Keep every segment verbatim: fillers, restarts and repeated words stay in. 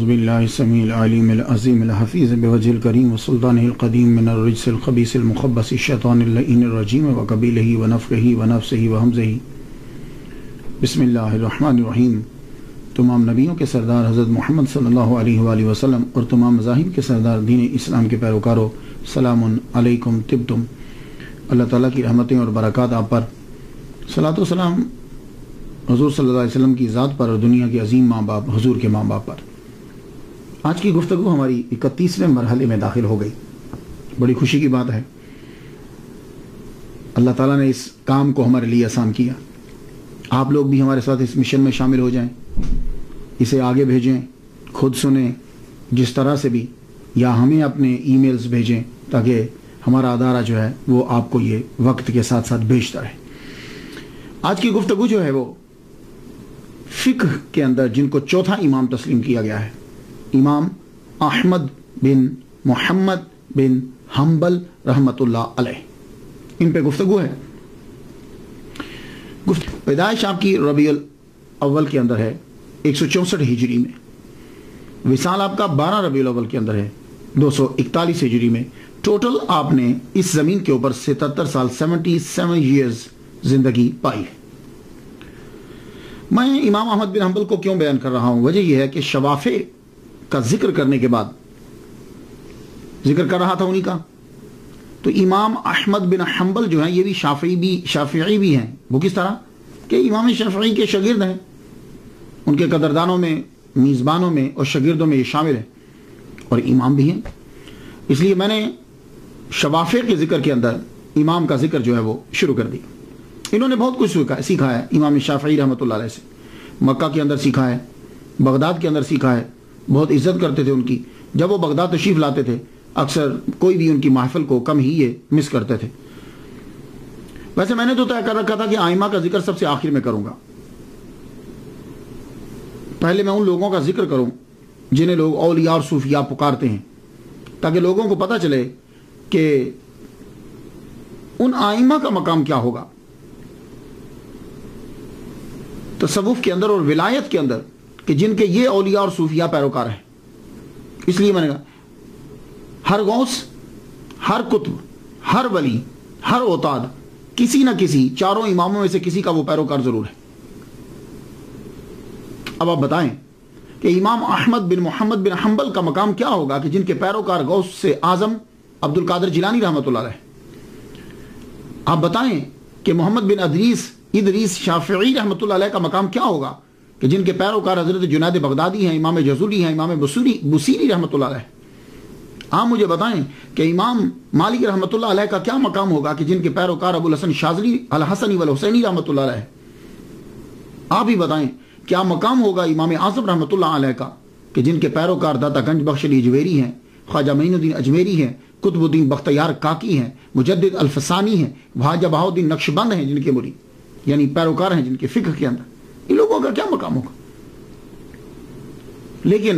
اعوذ باللہ السمیع العلیم العظیم الحفیظ بوجہ الکریم وسلطانہ القدیم من الرجس الخبیث المخبث الشیطان اللعین الرجیم وقبیلہ ونفخہ ونفسہ وہمزہ۔ بسم اللہ الرحمن الرحیم۔ تمام نبیوں کے سردار حضرت محمد صلی اللہ علیہ وآلہ وسلم اور تمام مذاہب کے سردار دین اسلام کے پیروکاروں، سلام علیکم طبتم۔ اللہ تعالیٰ کی رحمتیں اور برکات آپ پر، صلاۃ و سلام حضور صلی اللہ علیہ وسلم کی ذات پر اور دنیا کے عظیم ماں باپ حضور کے ماں باپ پر۔ آج کی گفتگو ہماری اکتیسویں مرحلے میں داخل ہو گئی۔ بڑی خوشی کی بات ہے، اللہ تعالیٰ نے اس کام کو ہمارے لیے آسان کیا۔ آپ لوگ بھی ہمارے ساتھ اس مشن میں شامل ہو جائیں، اسے آگے بھیجیں، خود سنیں جس طرح سے بھی، یا ہمیں اپنے ای میلز بھیجیں تاکہ ہمارا ادارہ جو ہے وہ آپ کو یہ وقت کے ساتھ ساتھ بھیجتا رہے۔ آج کی گفتگو جو ہے وہ فقہ کے اندر جن کو چوتھا امام تسلیم کیا گیا ہے، امام احمد بن محمد بن حنبل رحمۃ اللہ علیہ، ان پہ گفتگو ہے۔ پیدائش آپ کی ربیع الاول کے اندر ہے ایک سو چونسٹھ ہجری میں، وصال آپ کا بارہ ربیع الاول کے اندر ہے دو سو اکتالیس ہجری میں۔ ٹوٹل آپ نے اس زمین کے اوپر ستتر سال سیونٹی سیون ایئرز زندگی پائی ہے۔ میں امام احمد بن حنبل کو کیوں بیان کر رہا ہوں؟ وجہ یہ ہے کہ شوافع کا ذکر کرنے کے بعد ذکر کر رہا تھا انہی کا، تو امام احمد بن حنبل جو ہیں یہ بھی شافعی بھی شافعی بھی ہیں۔ وہ کس طرح کہ امام شافعی کے شاگرد ہیں، ان کے قدردانوں میں، میزبانوں میں اور شاگردوں میں یہ شامل ہیں، اور امام بھی ہیں۔ اس لیے میں نے شوافع کے ذکر کے اندر امام کا ذکر جو ہے وہ شروع کر دیا۔ انہوں نے بہت کچھ سیکھا ہے امام شافعی رحمۃ اللہ علیہ سے۔ مکہ کے اندر سیکھا ہے، بغداد کے اندر سیکھا ہے، بہت عزت کرتے تھے ان کی۔ جب وہ بغداد تشریف لاتے تھے اکثر کوئی بھی ان کی محفل کو کم ہی یہ مس کرتے تھے۔ ویسے میں نے تو طے کر رکھا تھا کہ آئمہ کا ذکر سب سے آخر میں کروں گا، پہلے میں ان لوگوں کا ذکر کروں جنہیں لوگ اولیاء اور صوفیاء پکارتے ہیں، تاکہ لوگوں کو پتہ چلے کہ ان آئمہ کا مقام کیا ہوگا تصوف کے اندر اور ولایت کے اندر، کہ جن کے یہ اولیاء اور صوفیاء پیروکار ہیں۔ اس لیے میں نے کہا ہر غوث، ہر قطب، ہر ولی، ہر اوتاد کسی نہ کسی چاروں اماموں میں سے کسی کا وہ پیروکار ضرور ہے۔ اب آپ بتائیں کہ امام احمد بن محمد بن حنبل کا مقام کیا ہوگا کہ جن کے پیروکار غوث سے اعظم عبد القادر جیلانی رحمۃ اللہ علیہ۔ آپ بتائیں کہ محمد بن ادریس ادریس شافعی رحمۃ اللہ علیہ کا مقام کیا ہوگا کہ جن کے پیروکار حضرت جنید بغدادی ہیں، امام جزولی ہیں، امام بصیری بصیری رحمۃ اللہ علیہ۔ آپ مجھے بتائیں کہ امام مالک رحمۃ اللہ علیہ کا کیا مقام ہوگا کہ جن کے پیروکار ابو الحسن شاذلی الحسنی والحسینی رحمۃ اللہ علیہ۔ آپ ہی بتائیں کیا مقام ہوگا امام اعظم رحمۃ اللہ علیہ کا کہ جن کے پیروکار داتا گنج بخش علی اجمیری ہیں، خواجہ معین الدین اجمیری ہیں، قطب الدین بختیار کاکی ہیں، مجدد الفسانی ہیں، خواجہ بہاؤالدین نقشبند ہیں، جن کے مرید یعنی پیروکار ہیں جن کے فقہ کے اندر۔ ان لوگوں کا کیا مقام ہوگا؟ لیکن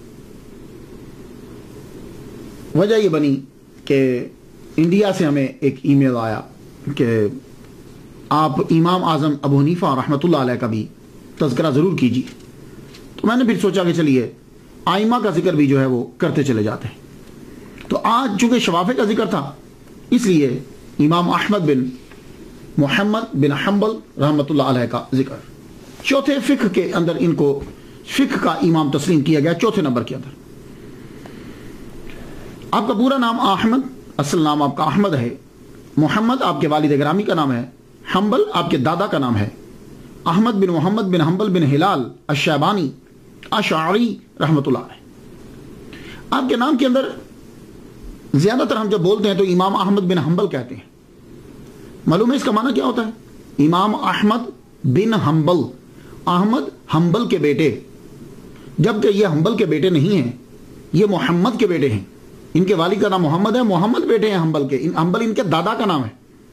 وجہ یہ بنی کہ انڈیا سے ہمیں ایک ای میل آیا کہ آپ امام اعظم ابو حنیفہ رحمۃ اللہ علیہ کا بھی تذکرہ ضرور کیجیے۔ تو میں نے پھر سوچا کہ چلیے آئمہ کا ذکر بھی جو ہے وہ کرتے چلے جاتے ہیں۔ تو آج چونکہ شوافع کا ذکر تھا، اس لیے امام احمد بن محمد بن حنبل رحمۃ اللہ علیہ کا ذکر۔ چوتھے فقہ کے اندر ان کو فقہ کا امام تسلیم کیا گیا، چوتھے نمبر کے اندر۔ آپ کا پورا نام احمد، اصل نام آپ کا احمد ہے، محمد آپ کے والد گرامی کا نام ہے، حنبل آپ کے دادا کا نام ہے، احمد بن محمد بن حنبل بن ہلال الشیبانی اشعری رحمۃ اللہ علیہ۔ آپ کے نام کے اندر زیادہ تر ہم جب بولتے ہیں تو امام احمد بن حنبل کہتے ہیں۔ معلوم ہے اس کا معنی کیا ہوتا ہے؟ امام احمد بن حنبل، احمد حنبل کے بیٹے، جبکہ یہ حنبل کے بیٹے نہیں ہیں، یہ محمد کے بیٹے ہیں۔ ان کے والد کا نام محمد ہے، محمد بیٹے ہیں حنبل کے، حنبل ان کے دادا کا نام ہے۔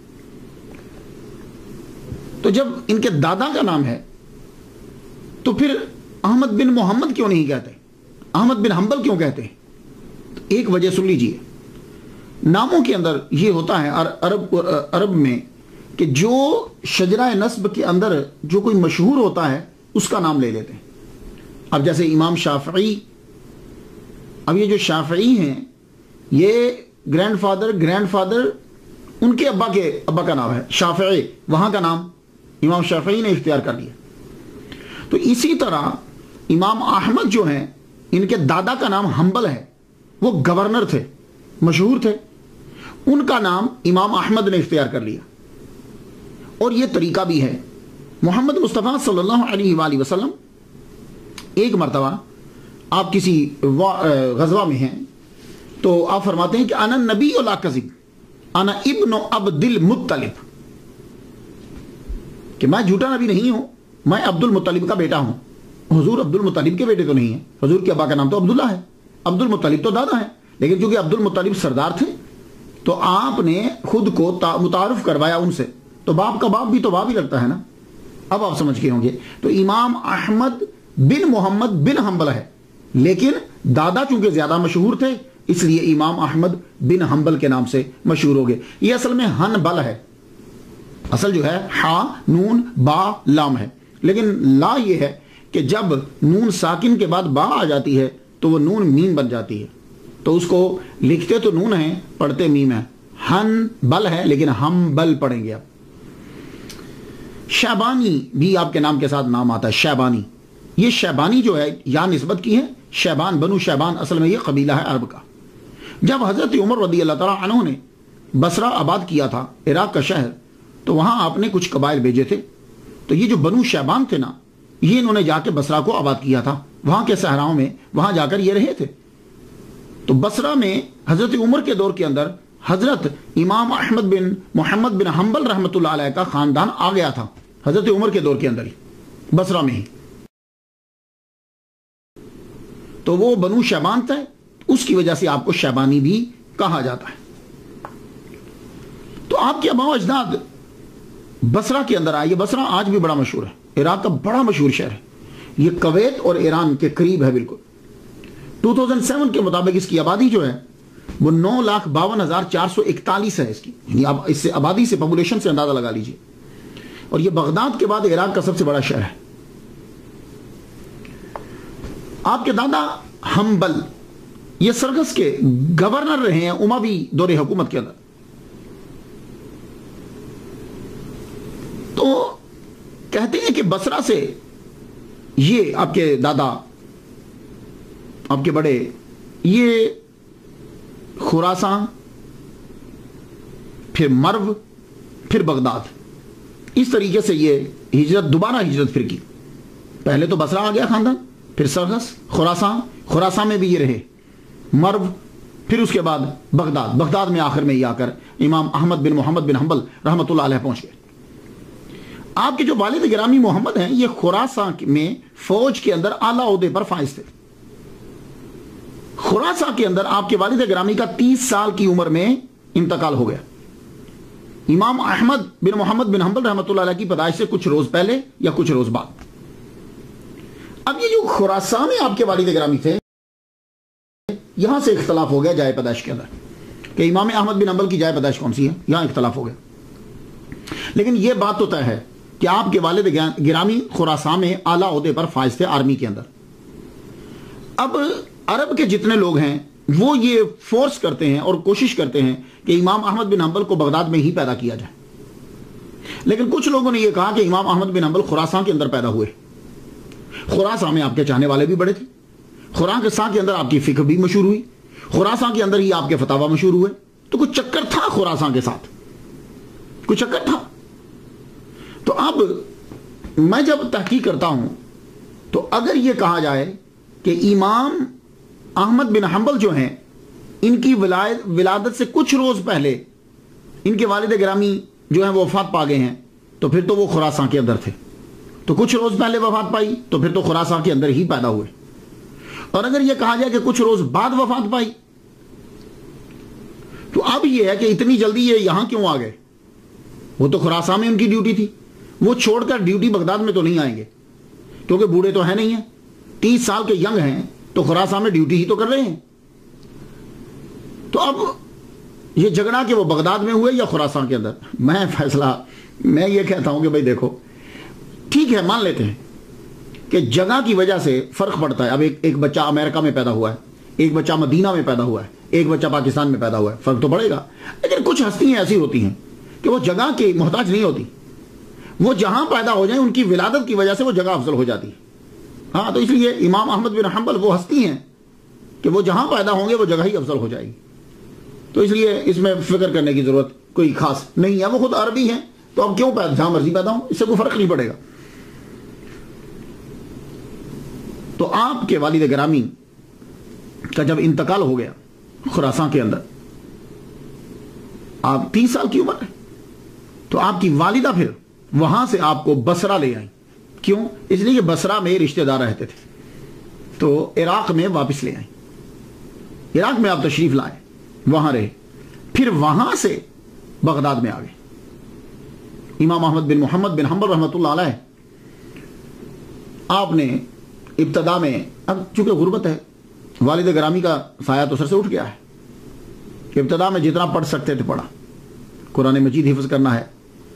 تو جب ان کے دادا کا نام ہے تو پھر احمد بن محمد کیوں نہیں کہتے، احمد بن حنبل کیوں کہتے ہیں؟ ایک وجہ سن لیجئے، ناموں کے اندر یہ ہوتا ہے عرب عرب میں کہ جو شجرہ نسب کے اندر جو کوئی مشہور ہوتا ہے اس کا نام لے لیتے ہیں۔ اب جیسے امام شافعی اب یہ جو شافعی ہیں یہ گرینڈ فادر گرینڈ فادر ان کے ابا کے ابا کا نام ہے شافعی، وہاں کا نام امام شافعی نے اختیار کر لیا. تو اسی طرح امام احمد جو ہیں ان کے دادا کا نام حنبل ہے، وہ گورنر تھے، مشہور تھے، ان کا نام امام احمد نے اختیار کر لیا. اور یہ طریقہ بھی ہے. محمد مصطفیٰ صلی اللہ علیہ وآلہ وسلم ایک مرتبہ آپ کسی غزوہ میں ہیں تو آپ فرماتے ہیں کہ انا نبی لا کذب انا ابن عبد المطلب، کہ میں جھوٹا نبی نہیں ہوں، میں عبد المطلب کا بیٹا ہوں. حضور عبد المطلب کے بیٹے تو نہیں ہیں، حضور کے ابا کا نام تو عبداللہ ہے، عبد المطلب تو دادا ہے، لیکن چونکہ عبد المطلب سردار تھے تو آپ نے خود کو متعارف کروایا ان سے. تو باپ کا باپ بھی تو باپ ہی لگتا ہے نا. اب آپ سمجھ کے ہوں گے. تو امام احمد بن محمد بن حنبل ہے، لیکن دادا چونکہ زیادہ مشہور تھے اس لیے امام احمد بن حنبل کے نام سے مشہور ہو گئے. یہ اصل میں حنبل ہے، اصل جو ہے ہا نون با لام ہے، لیکن لا یہ ہے کہ جب نون ساکن کے بعد با آ جاتی ہے تو وہ نون میم بن جاتی ہے. تو اس کو لکھتے تو نون ہیں، پڑھتے میم ہے. ہن بل ہے لیکن ہم بل پڑھیں گے. اب شیبانی بھی آپ کے نام کے ساتھ نام آتا ہے، شیبانی. یہ شیبانی جو ہے یا نسبت کی ہے شیبان، بنو شیبان، اصل میں یہ قبیلہ ہے عرب کا. جب حضرت عمر رضی اللہ تعالیٰ عنہ نے بصرہ آباد کیا تھا، عراق کا شہر، تو وہاں آپ نے کچھ قبائل بھیجے تھے. تو یہ جو بنو شیبان تھے نا، یہ انہوں نے جا کے بصرہ کو آباد کیا تھا، وہاں کے صحراؤں میں، وہاں جا کر یہ رہے تھے. تو بصرہ میں حضرت عمر کے دور کے اندر حضرت امام احمد بن محمد بن حنبل رحمۃ اللہ علیہ کا خاندان آ گیا تھا حضرت عمر کے دور کے اندر ہی، بصرہ میں ہی. تو وہ بنو شیبان تھے، اس کی وجہ سے آپ کو شیبانی بھی کہا جاتا ہے. تو آپ کے آباء و اجداد بصرہ کے اندر آئے. یہ بصرہ آج بھی بڑا مشہور ہے، عراق کا بڑا مشہور شہر ہے. یہ کویت اور ایران کے قریب ہے بالکل. دو ہزار سات کے مطابق اس کی آبادی جو ہے وہ نو لاکھ باون ہزار چار سو اکتالیس ہے. اس کی یعنی آپ اس سے آبادی سے، پاپولیشن سے اندازہ لگا لیجئے. اور یہ بغداد کے بعد عراق کا سب سے بڑا شہر ہے. آپ کے دادا حنبل یہ سرگس کے گورنر رہے ہیں اموی دور حکومت کے اندر. تو کہتے ہیں کہ بصرہ سے یہ آپ کے دادا، آپ کے بڑے، یہ خراسان، پھر مرو، پھر بغداد، اس طریقے سے یہ ہجرت، دوبارہ ہجرت پھر کی. پہلے تو بصرہ آ گیا خاندان، پھر سرگس، خراسان، خراسان میں بھی یہ رہے، مرو، پھر اس کے بعد بغداد. بغداد میں آخر میں یہ آ کر امام احمد بن محمد بن حنبل رحمۃ اللہ علیہ پہنچ گئے. آپ کے جو والد گرامی محمد ہیں یہ خراسان میں فوج کے اندر اعلیٰ عہدے پر فائز تھے. خراسان کے اندر آپ کے والد گرامی کا تیس سال کی عمر میں انتقال ہو گیا. امام احمد بن محمد بن حنبل رحمۃ اللہ علیہ کی پیدائش سے کچھ روز پہلے یا کچھ روز بعد. اب یہ جو خراسان میں آپ کے والد گرامی تھے، یہاں سے اختلاف ہو گیا جائے پیدائش کے اندر کہ امام احمد بن حنبل کی جائے پیدائش کون سی ہے، یہاں اختلاف ہو گیا. لیکن یہ بات تو طے ہے کہ آپ کے والد گرامی خراسان میں اعلیٰ عہدے پر فائز تھے آرمی کے اندر. اب عرب کے جتنے لوگ ہیں وہ یہ فورس کرتے ہیں اور کوشش کرتے ہیں کہ امام احمد بن حنبل کو بغداد میں ہی پیدا کیا جائے. لیکن کچھ لوگوں نے یہ کہا کہ امام احمد بن حنبل خراسان کے اندر پیدا ہوئے. خراسان میں آپ کے چاہنے والے بھی بڑے تھے، خراسان کے اندر آپ کی فکر بھی مشہور ہوئی، خراسان کے اندر ہی آپ کے فتاوی مشہور ہوئے. تو کچھ چکر تھا خراسان کے ساتھ، کچھ چکر تھا. تو اب میں جب تحقیق کرتا ہوں تو اگر یہ کہا جائے کہ امام احمد بن حنبل جو ہیں ان کی ولادت سے کچھ روز پہلے ان کے والد گرامی جو ہیں وہ وفات پا گئے ہیں، تو پھر تو وہ خراسان کے اندر تھے. تو کچھ روز پہلے وفات پائی تو پھر تو خراسان کے اندر ہی پیدا ہوئے. اور اگر یہ کہا جائے کہ کچھ روز بعد وفات پائی تو اب یہ ہے کہ اتنی جلدی یہ یہاں کیوں آ گئے. وہ تو خراسان میں ان کی ڈیوٹی تھی، وہ چھوڑ کر ڈیوٹی بغداد میں تو نہیں آئیں گے کیونکہ بوڑھے تو ہیں نہیں ہیں، تیس سال کے ینگ ہیں، تو خراسان میں ڈیوٹی ہی تو کر رہے ہیں. تو اب یہ جھگڑا کہ وہ بغداد میں ہوئے یا خراسان کے اندر، میں فیصلہ میں یہ کہتا ہوں کہ بھائی دیکھو ٹھیک ہے، مان لیتے ہیں کہ جگہ کی وجہ سے فرق پڑتا ہے. اب ایک ایک بچہ امریکہ میں پیدا ہوا ہے، ایک بچہ مدینہ میں پیدا ہوا ہے، ایک بچہ پاکستان میں پیدا ہوا ہے، فرق تو پڑے گا. لیکن کچھ ہستیاں ایسی ہوتی ہیں کہ وہ جگہ کے محتاج نہیں ہوتی، وہ جہاں پیدا ہو جائیں ان کی ولادت کی وجہ سے وہ جگہ افضل ہو جاتی ہے. ہاں تو اس لیے امام احمد بن حنبل وہ ہستی ہیں کہ وہ جہاں پیدا ہوں گے وہ جگہ ہی افضل ہو جائے گی. تو اس لیے اس میں فکر کرنے کی ضرورت کوئی خاص نہیں ہے. وہ خود عربی ہیں تو اب کیوں پیدا جہاں مرضی پیدا ہوں، اس سے کوئی فرق نہیں پڑے گا. تو آپ کے والد گرامی کا جب انتقال ہو گیا خراسان کے اندر، آپ تیس سال کی عمر ہے، تو آپ کی والدہ پھر وہاں سے آپ کو بصرہ لے آئیں. کیوں؟ اس لیے کہ بصرہ میں رشتہ دار رہتے تھے، تو عراق میں واپس لے آئیں. عراق میں آپ تشریف لائے، وہاں رہے، پھر وہاں سے بغداد میں آ گئے. امام احمد بن محمد بن حنبل رحمۃ اللہ علیہ، آپ نے ابتدا میں، اب چونکہ غربت ہے، والد گرامی کا سایہ تو سر سے اٹھ گیا ہے، کہ ابتدا میں جتنا پڑھ سکتے تھے پڑھا. قرآن مجید حفظ کرنا ہے،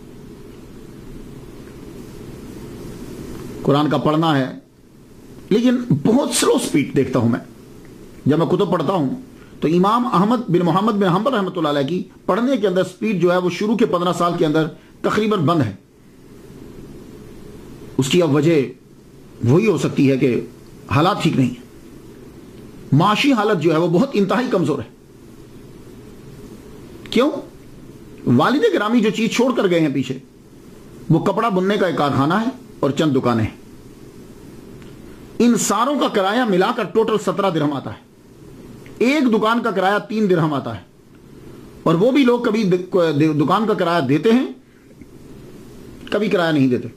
قرآن کا پڑھنا ہے، لیکن بہت سلو سپیڈ دیکھتا ہوں میں. جب میں کتب پڑھتا ہوں تو امام احمد بن محمد بن حنبل رحمۃ اللہ علیہ کی پڑھنے کے اندر سپیڈ جو ہے وہ شروع کے پندرہ سال کے اندر تقریباً بند ہے. اس کی اب وجہ وہی ہو سکتی ہے کہ حالات ٹھیک نہیں ہیں، معاشی حالت جو ہے وہ بہت انتہائی کمزور ہے. کیوں؟ والد گرامی جو چیز چھوڑ کر گئے ہیں پیچھے، وہ کپڑا بننے کا ایک کارخانہ ہے اور چند دکانیں ہیں. ان ساروں کا کرایہ ملا کر ٹوٹل سترہ درہم آتا ہے. ایک دکان کا کرایہ تین درہم آتا ہے، اور وہ بھی لوگ کبھی دکان کا کرایہ دیتے ہیں، کبھی کرایہ نہیں دیتے.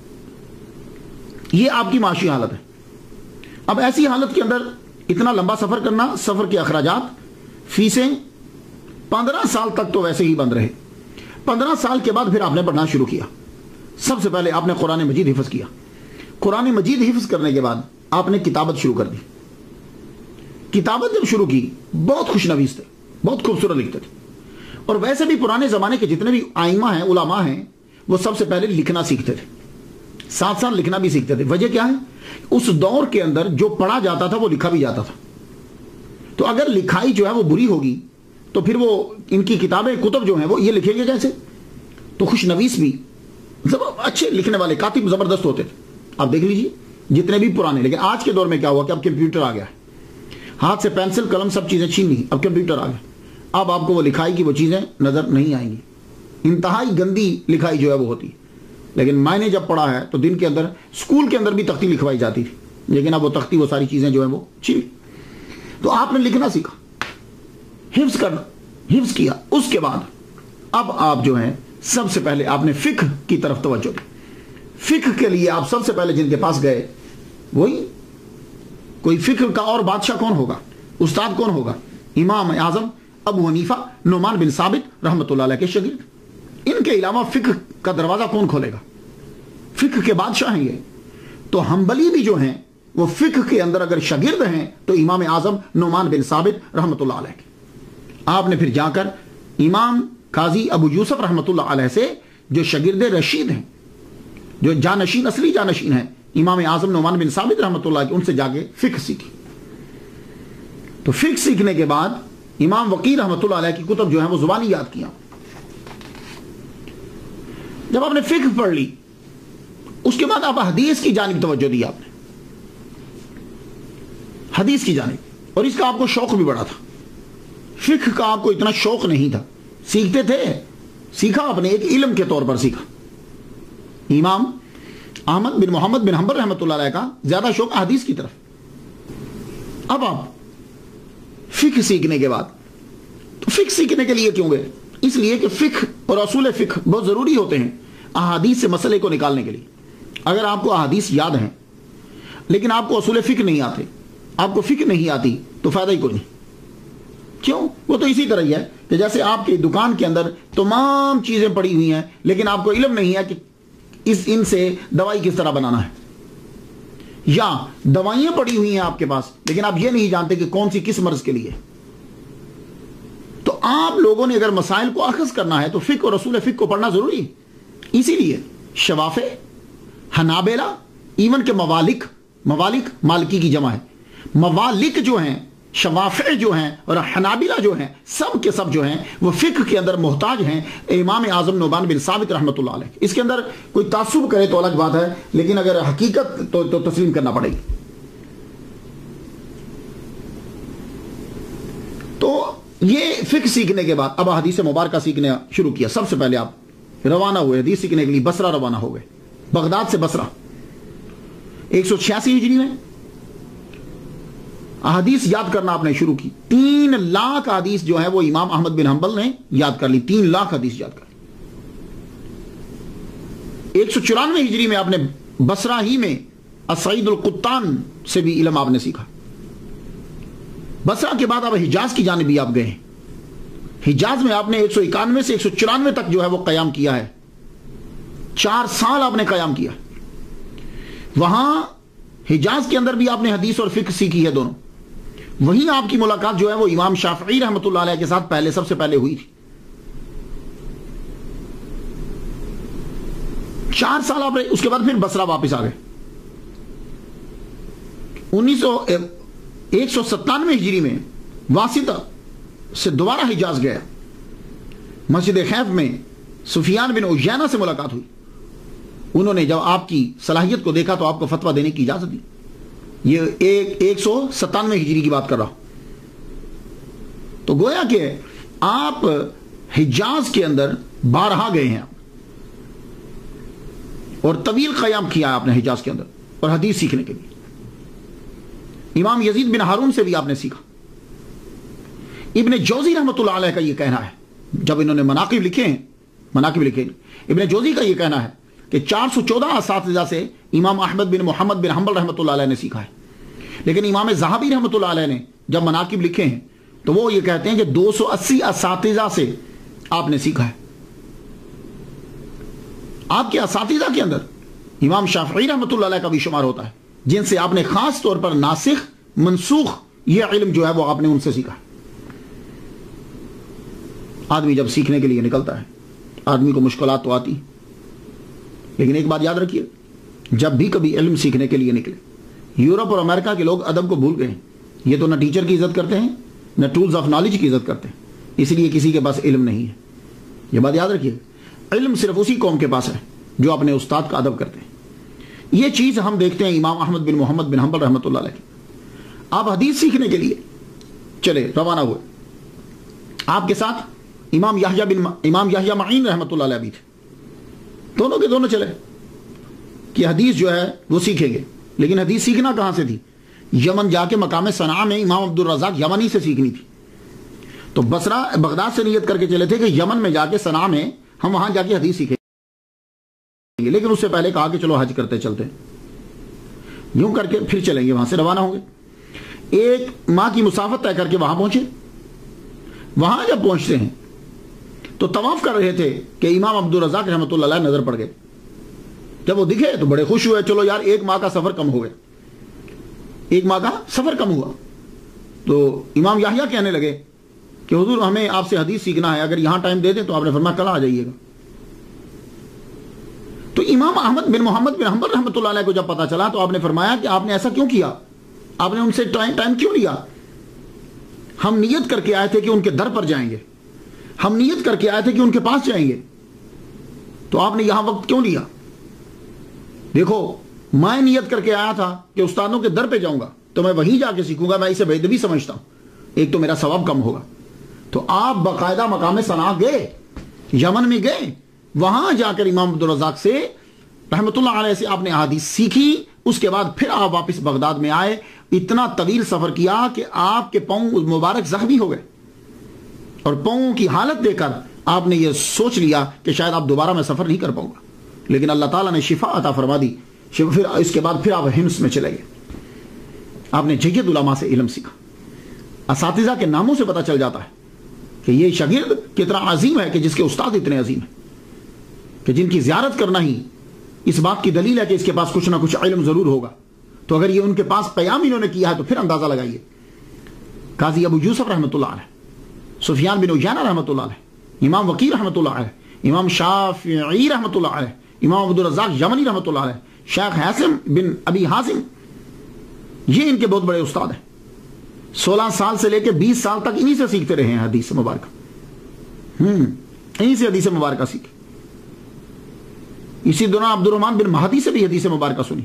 یہ آپ کی معاشی حالت ہے. اب ایسی حالت کے اندر اتنا لمبا سفر کرنا، سفر کے اخراجات، فیسیں، پندرہ سال تک تو ویسے ہی بند رہے. پندرہ سال کے بعد پھر آپ نے پڑھنا شروع کیا. سب سے پہلے آپ نے قرآن مجید حفظ کیا. قرآن مجید حفظ کرنے کے بعد آپ نے کتابت شروع کر دی. کتابت جب شروع کی، بہت خوش نویس تھے، بہت خوبصورت لکھتے تھے. اور ویسے بھی پرانے زمانے کے جتنے بھی آئمہ ہیں، علماء ہیں، وہ سب سے پہلے لکھنا سیکھتے تھے، ساتھ ساتھ لکھنا بھی سیکھتے تھے. وجہ کیا ہے؟ اس دور کے اندر جو پڑھا جاتا تھا وہ لکھا بھی جاتا تھا. تو اگر لکھائی جو ہے وہ بری ہوگی تو پھر وہ ان کی کتابیں، کتب جو ہیں وہ یہ لکھیں گے کیسے؟ تو خوش نویس بھی، اچھے لکھنے والے کاتب زبردست ہوتے تھے. آپ دیکھ لیجیے جتنے بھی پرانے. لیکن آج کے دور میں کیا ہوا کہ اب کمپیوٹر آ گیا ہے، ہاتھ سے پینسل قلم سب چیزیں چھین لی، اب کمپیوٹر آ گیا. اب آپ کو وہ لکھائی کی وہ چیزیں نظر نہیں آئیں گی. انتہائی گندی لکھائی جو ہے وہ ہوتی ہے. لیکن میں نے جب پڑھا ہے تو دن کے اندر اسکول کے اندر بھی تختی لکھوائی جاتی تھی، لیکن اب وہ تختی، وہ ساری چیزیں جو ہیں وہ چھین. تو آپ نے لکھنا سیکھا، حفظ کرنا، حفظ کیا. اس کے بعد اب آپ جو ہیں سب سے پہلے آپ نے فقہ کی طرف توجہ دی. فقہ کے لیے آپ سب سے پہلے جن کے پاس گئے، وہی کوئی فقہ کا اور بادشاہ کون ہوگا، استاد کون ہوگا؟ امام اعظم ابو حنیفہ نعمان بن ثابت رحمۃ اللہ علیہ کے شاگرد. ان کے علاوہ فقہ کا دروازہ کون کھولے گا؟ فقہ کے بادشاہ ہیں یہ. تو حنبلی بھی جو ہیں وہ فقہ کے اندر اگر شاگرد ہیں تو امام اعظم نعمان بن ثابت رحمۃ اللہ علیہ کے. آپ نے پھر جا کر امام قاضی ابو یوسف رحمۃ اللہ علیہ سے، جو شاگرد رشید ہیں، جو جانشین، اصلی جانشین ہیں امام اعظم نعمان بن ثابت رحمۃ اللہ کے، ان سے جا کے فقہ سیکھی. تو فقہ سیکھنے کے بعد امام وقی رحمۃ اللہ علیہ کی کتب جو ہیں وہ زبانی یاد کیا. جب آپ نے فقہ پڑھ لی، اس کے بعد آپ حدیث کی جانب توجہ دی. آپ نے حدیث کی جانب، اور اس کا آپ کو شوق بھی بڑا تھا. فقہ کا آپ کو اتنا شوق نہیں تھا، سیکھتے تھے، سیکھا آپ نے، ایک علم کے طور پر سیکھا. امام احمد بن محمد بن حنبل رحمۃ اللہ علیہ کا زیادہ شوق حدیث کی طرف. اب آپ فقہ سیکھنے کے بعد، تو فقہ سیکھنے کے لیے کیوں گئے؟ اس لیے کہ فقہ اور اصول فقہ بہت ضروری ہوتے ہیں احادیث سے مسئلے کو نکالنے کے لیے. اگر آپ کو احادیث یاد ہیں لیکن آپ کو اصول فقہ نہیں آتے، آپ کو فقہ نہیں آتی، تو فائدہ ہی کوئی نہیں. کیوں؟ وہ تو اسی طرح ہی ہے کہ جیسے آپ کی دکان کے اندر تمام چیزیں پڑی ہوئی ہیں لیکن آپ کو علم نہیں ہے کہ اس ان سے دوائی کس طرح بنانا ہے، یا دوائیاں پڑی ہوئی ہیں آپ کے پاس لیکن آپ یہ نہیں جانتے کہ کون سی کس مرض کے لیے. تو آپ لوگوں نے اگر مسائل کو اخذ کرنا ہے تو فقہ اور اصول فقہ کو پڑھنا ضروری ہے. اسی لیے شوافع، حنابلہ، ایون کے موالک، موالک مالکی کی جمع ہے، موالک جو ہیں شوافع جو ہیں اور حنابلہ جو ہیں سب کے سب جو ہیں وہ فقہ کے اندر محتاج ہیں امام اعظم نعمان بن ثابت رحمۃ اللہ علیہ. اس کے اندر کوئی تعصب کرے تو الگ بات ہے، لیکن اگر حقیقت تو, تو تسلیم کرنا پڑے گی. تو یہ فقہ سیکھنے کے بعد اب حدیث مبارکہ سیکھنے شروع کیا. سب سے پہلے آپ روانہ ہوئے حدیث سیکھنے کے لیے بصرہ روانہ ہو گئے، بغداد سے بصرہ. ایک سو چھیاسی ہجری میں احادیث یاد کرنا آپ نے شروع کی. تین لاکھ حدیث جو ہے وہ امام احمد بن حنبل نے یاد کر لی. تین لاکھ حدیث یاد کر لی. ایک سو چورانوے ہجری میں آپ نے بصرہ ہی میں السعید القطان سے بھی علم آپ نے سیکھا. بصرہ کے بعد آپ حجاز کی جانب بھی آپ گئے. حجاز میں آپ نے ایک سو اکانوے سے ایک سو چورانوے تک جو ہے وہ قیام کیا ہے. چار سال آپ نے قیام کیا. وہاں حجاز کے اندر بھی آپ نے حدیث اور فقہ سیکھی ہے دونوں. وہیں آپ کی ملاقات جو ہے وہ امام شافعی رحمۃ اللہ علیہ کے ساتھ پہلے سب سے پہلے ہوئی تھی. چار سال آپ اس کے بعد پھر بصرہ واپس آ گئے. انیس سو ایک سو ستانوے ہجری میں واسطہ سے دوبارہ حجاز گیا. مسجد خیف میں سفیان بن عیینہ سے ملاقات ہوئی. انہوں نے جب آپ کی صلاحیت کو دیکھا تو آپ کو فتویٰ دینے کی اجازت دی. یہ ایک ایک سو ستانوے ہجری کی بات کر رہا ہوں. تو گویا کہ آپ حجاز کے اندر بارہا گئے ہیں اور طویل قیام کیا آپ نے حجاز کے اندر اور حدیث سیکھنے کے لیے. امام یزید بن ہارون سے بھی آپ نے سیکھا. ابن جوزی رحمۃ اللہ علیہ کا یہ کہنا ہے، جب انہوں نے مناقب لکھے ہیں مناقب لکھے ابن جوزی کا یہ کہنا ہے کہ چار سو چودہ اساتذہ سے امام احمد بن محمد بن حنبل رحمۃ اللہ علیہ نے سیکھا ہے. لیکن امام ذہبی رحمۃ اللہ علیہ نے جب مناقب لکھے ہیں تو وہ یہ کہتے ہیں کہ دو سو اسی اساتذہ سے آپ نے سیکھا ہے. آپ کے اساتذہ کے اندر امام شافعی رحمۃ اللہ علیہ کا بھی شمار ہوتا ہے، جن سے آپ نے خاص طور پر ناسخ منسوخ یہ علم جو ہے وہ آپ نے ان سے سیکھا ہے. آدمی جب سیکھنے کے لیے نکلتا ہے آدمی کو مشکلات تو آتی، لیکن ایک بات یاد رکھیے، جب بھی کبھی علم سیکھنے کے لیے نکلے، یورپ اور امریکہ کے لوگ ادب کو بھول گئے. یہ تو نہ ٹیچر کی عزت کرتے ہیں نہ ٹولز آف نالج کی عزت کرتے ہیں، اس لیے کسی کے پاس علم نہیں ہے. یہ بات یاد رکھیے، علم صرف اسی قوم کے پاس ہے جو اپنے استاد کا ادب کرتے ہیں. یہ چیز ہم دیکھتے ہیں امام احمد بن محمد بن حنبل رحمۃ اللہ علیہ. آپ حدیث سیکھنے کے لیے چلے روانہ ہوئے. آپ کے ساتھ امام یحییٰ بن امام یحییٰ معین رحمۃ اللہ علیہ بھی تھے. دونوں کے دونوں چلے کہ حدیث جو ہے وہ سیکھیں گے. لیکن حدیث سیکھنا کہاں سے تھی؟ یمن جا کے مقام صنعاء میں امام عبد الرزاق یمنی سے سیکھنی تھی. تو بصرہ بغداد سے نیت کر کے چلے تھے کہ یمن میں جا کے صنعاء میں ہم وہاں جا کے حدیث سیکھیں گے. لیکن اس سے پہلے کہا کہ چلو حج کرتے چلتے ہیں. یوں کر کے پھر چلیں گے، وہاں سے روانہ ہوں گے. ایک ماہ کی مسافت طے کر کے وہاں پہنچے. وہاں جب پہنچتے ہیں تو طواف کر رہے تھے کہ امام عبد الرزاق رحمۃ اللہ علیہ نظر پڑ گئے. جب وہ دکھے تو بڑے خوش ہوئے، چلو یار ایک ماہ کا سفر کم ہو گیا، ایک ماہ کا سفر کم ہوا. تو امام یحییٰ کہنے لگے کہ حضور ہمیں آپ سے حدیث سیکھنا ہے، اگر یہاں ٹائم دے دیں تو آپ نے فرمایا کل آ جائیے گا. تو امام احمد بن محمد بن حنبل رحمۃ اللہ علیہ کو جب پتا چلا تو آپ نے فرمایا کہ آپ نے ایسا کیوں کیا، آپ نے ان سے ٹائم ٹائم کیوں لیا؟ ہم نیت کر کے آئے تھے کہ ان کے در پر جائیں گے، ہم نیت کر کے آئے تھے کہ ان کے پاس جائیں گے، تو آپ نے یہاں وقت کیوں لیا؟ دیکھو میں نیت کر کے آیا تھا کہ استادوں کے در پہ جاؤں گا تو میں وہیں جا کے سیکھوں گا، میں اسے بےدبی سمجھتا ہوں، ایک تو میرا ثواب کم ہوگا. تو آپ باقاعدہ مقام صنعاء گئے، یمن میں گئے، وہاں جا کر امام عبد الرزاق سے رحمۃ اللہ علیہ سے آپ نے احادیث سیکھی. اس کے بعد پھر آپ واپس بغداد میں آئے. اتنا طویل سفر کیا کہ آپ کے پاؤں مبارک زخمی ہو گئے اور پاؤں کی حالت دے کر آپ نے یہ سوچ لیا کہ شاید آپ دوبارہ میں سفر نہیں کر پاؤں گا. لیکن اللہ تعالیٰ نے شفا عطا فرما دی. پھر اس کے بعد پھر آپ ہمس میں چلے گئے. آپ نے جید علماء سے علم سیکھا. اساتذہ کے ناموں سے پتہ چل جاتا ہے کہ یہ شاگرد کتنا عظیم ہے کہ جس کے استاد اتنے عظیم ہیں کہ جن کی زیارت کرنا ہی اس بات کی دلیل ہے کہ اس کے پاس کچھ نہ کچھ علم ضرور ہوگا. تو اگر یہ ان کے پاس قیام انہوں نے کیا ہے تو پھر اندازہ لگائیے. قاضی ابو یوسف رحمۃ اللہ علیہ، سفیان بن عیینہ رحمۃ اللہ علیہ، امام وکیع رحمۃ اللہ علیہ، امام شافعی رحمۃ اللہ علیہ، امام عبد الرزاق یمنی رحمۃ اللہ علیہ، شیخ حاسم بن ابی حازم، یہ ان کے بہت بڑے استاد ہیں. سولہ سال سے لے کے بیس سال تک انہی سے سیکھتے رہے ہیں حدیث مبارکہ. ہم انہی سے حدیث مبارکہ سیکھے. اسی دوران عبد الرحمن بن مہدی سے بھی حدیث مبارکہ سنی.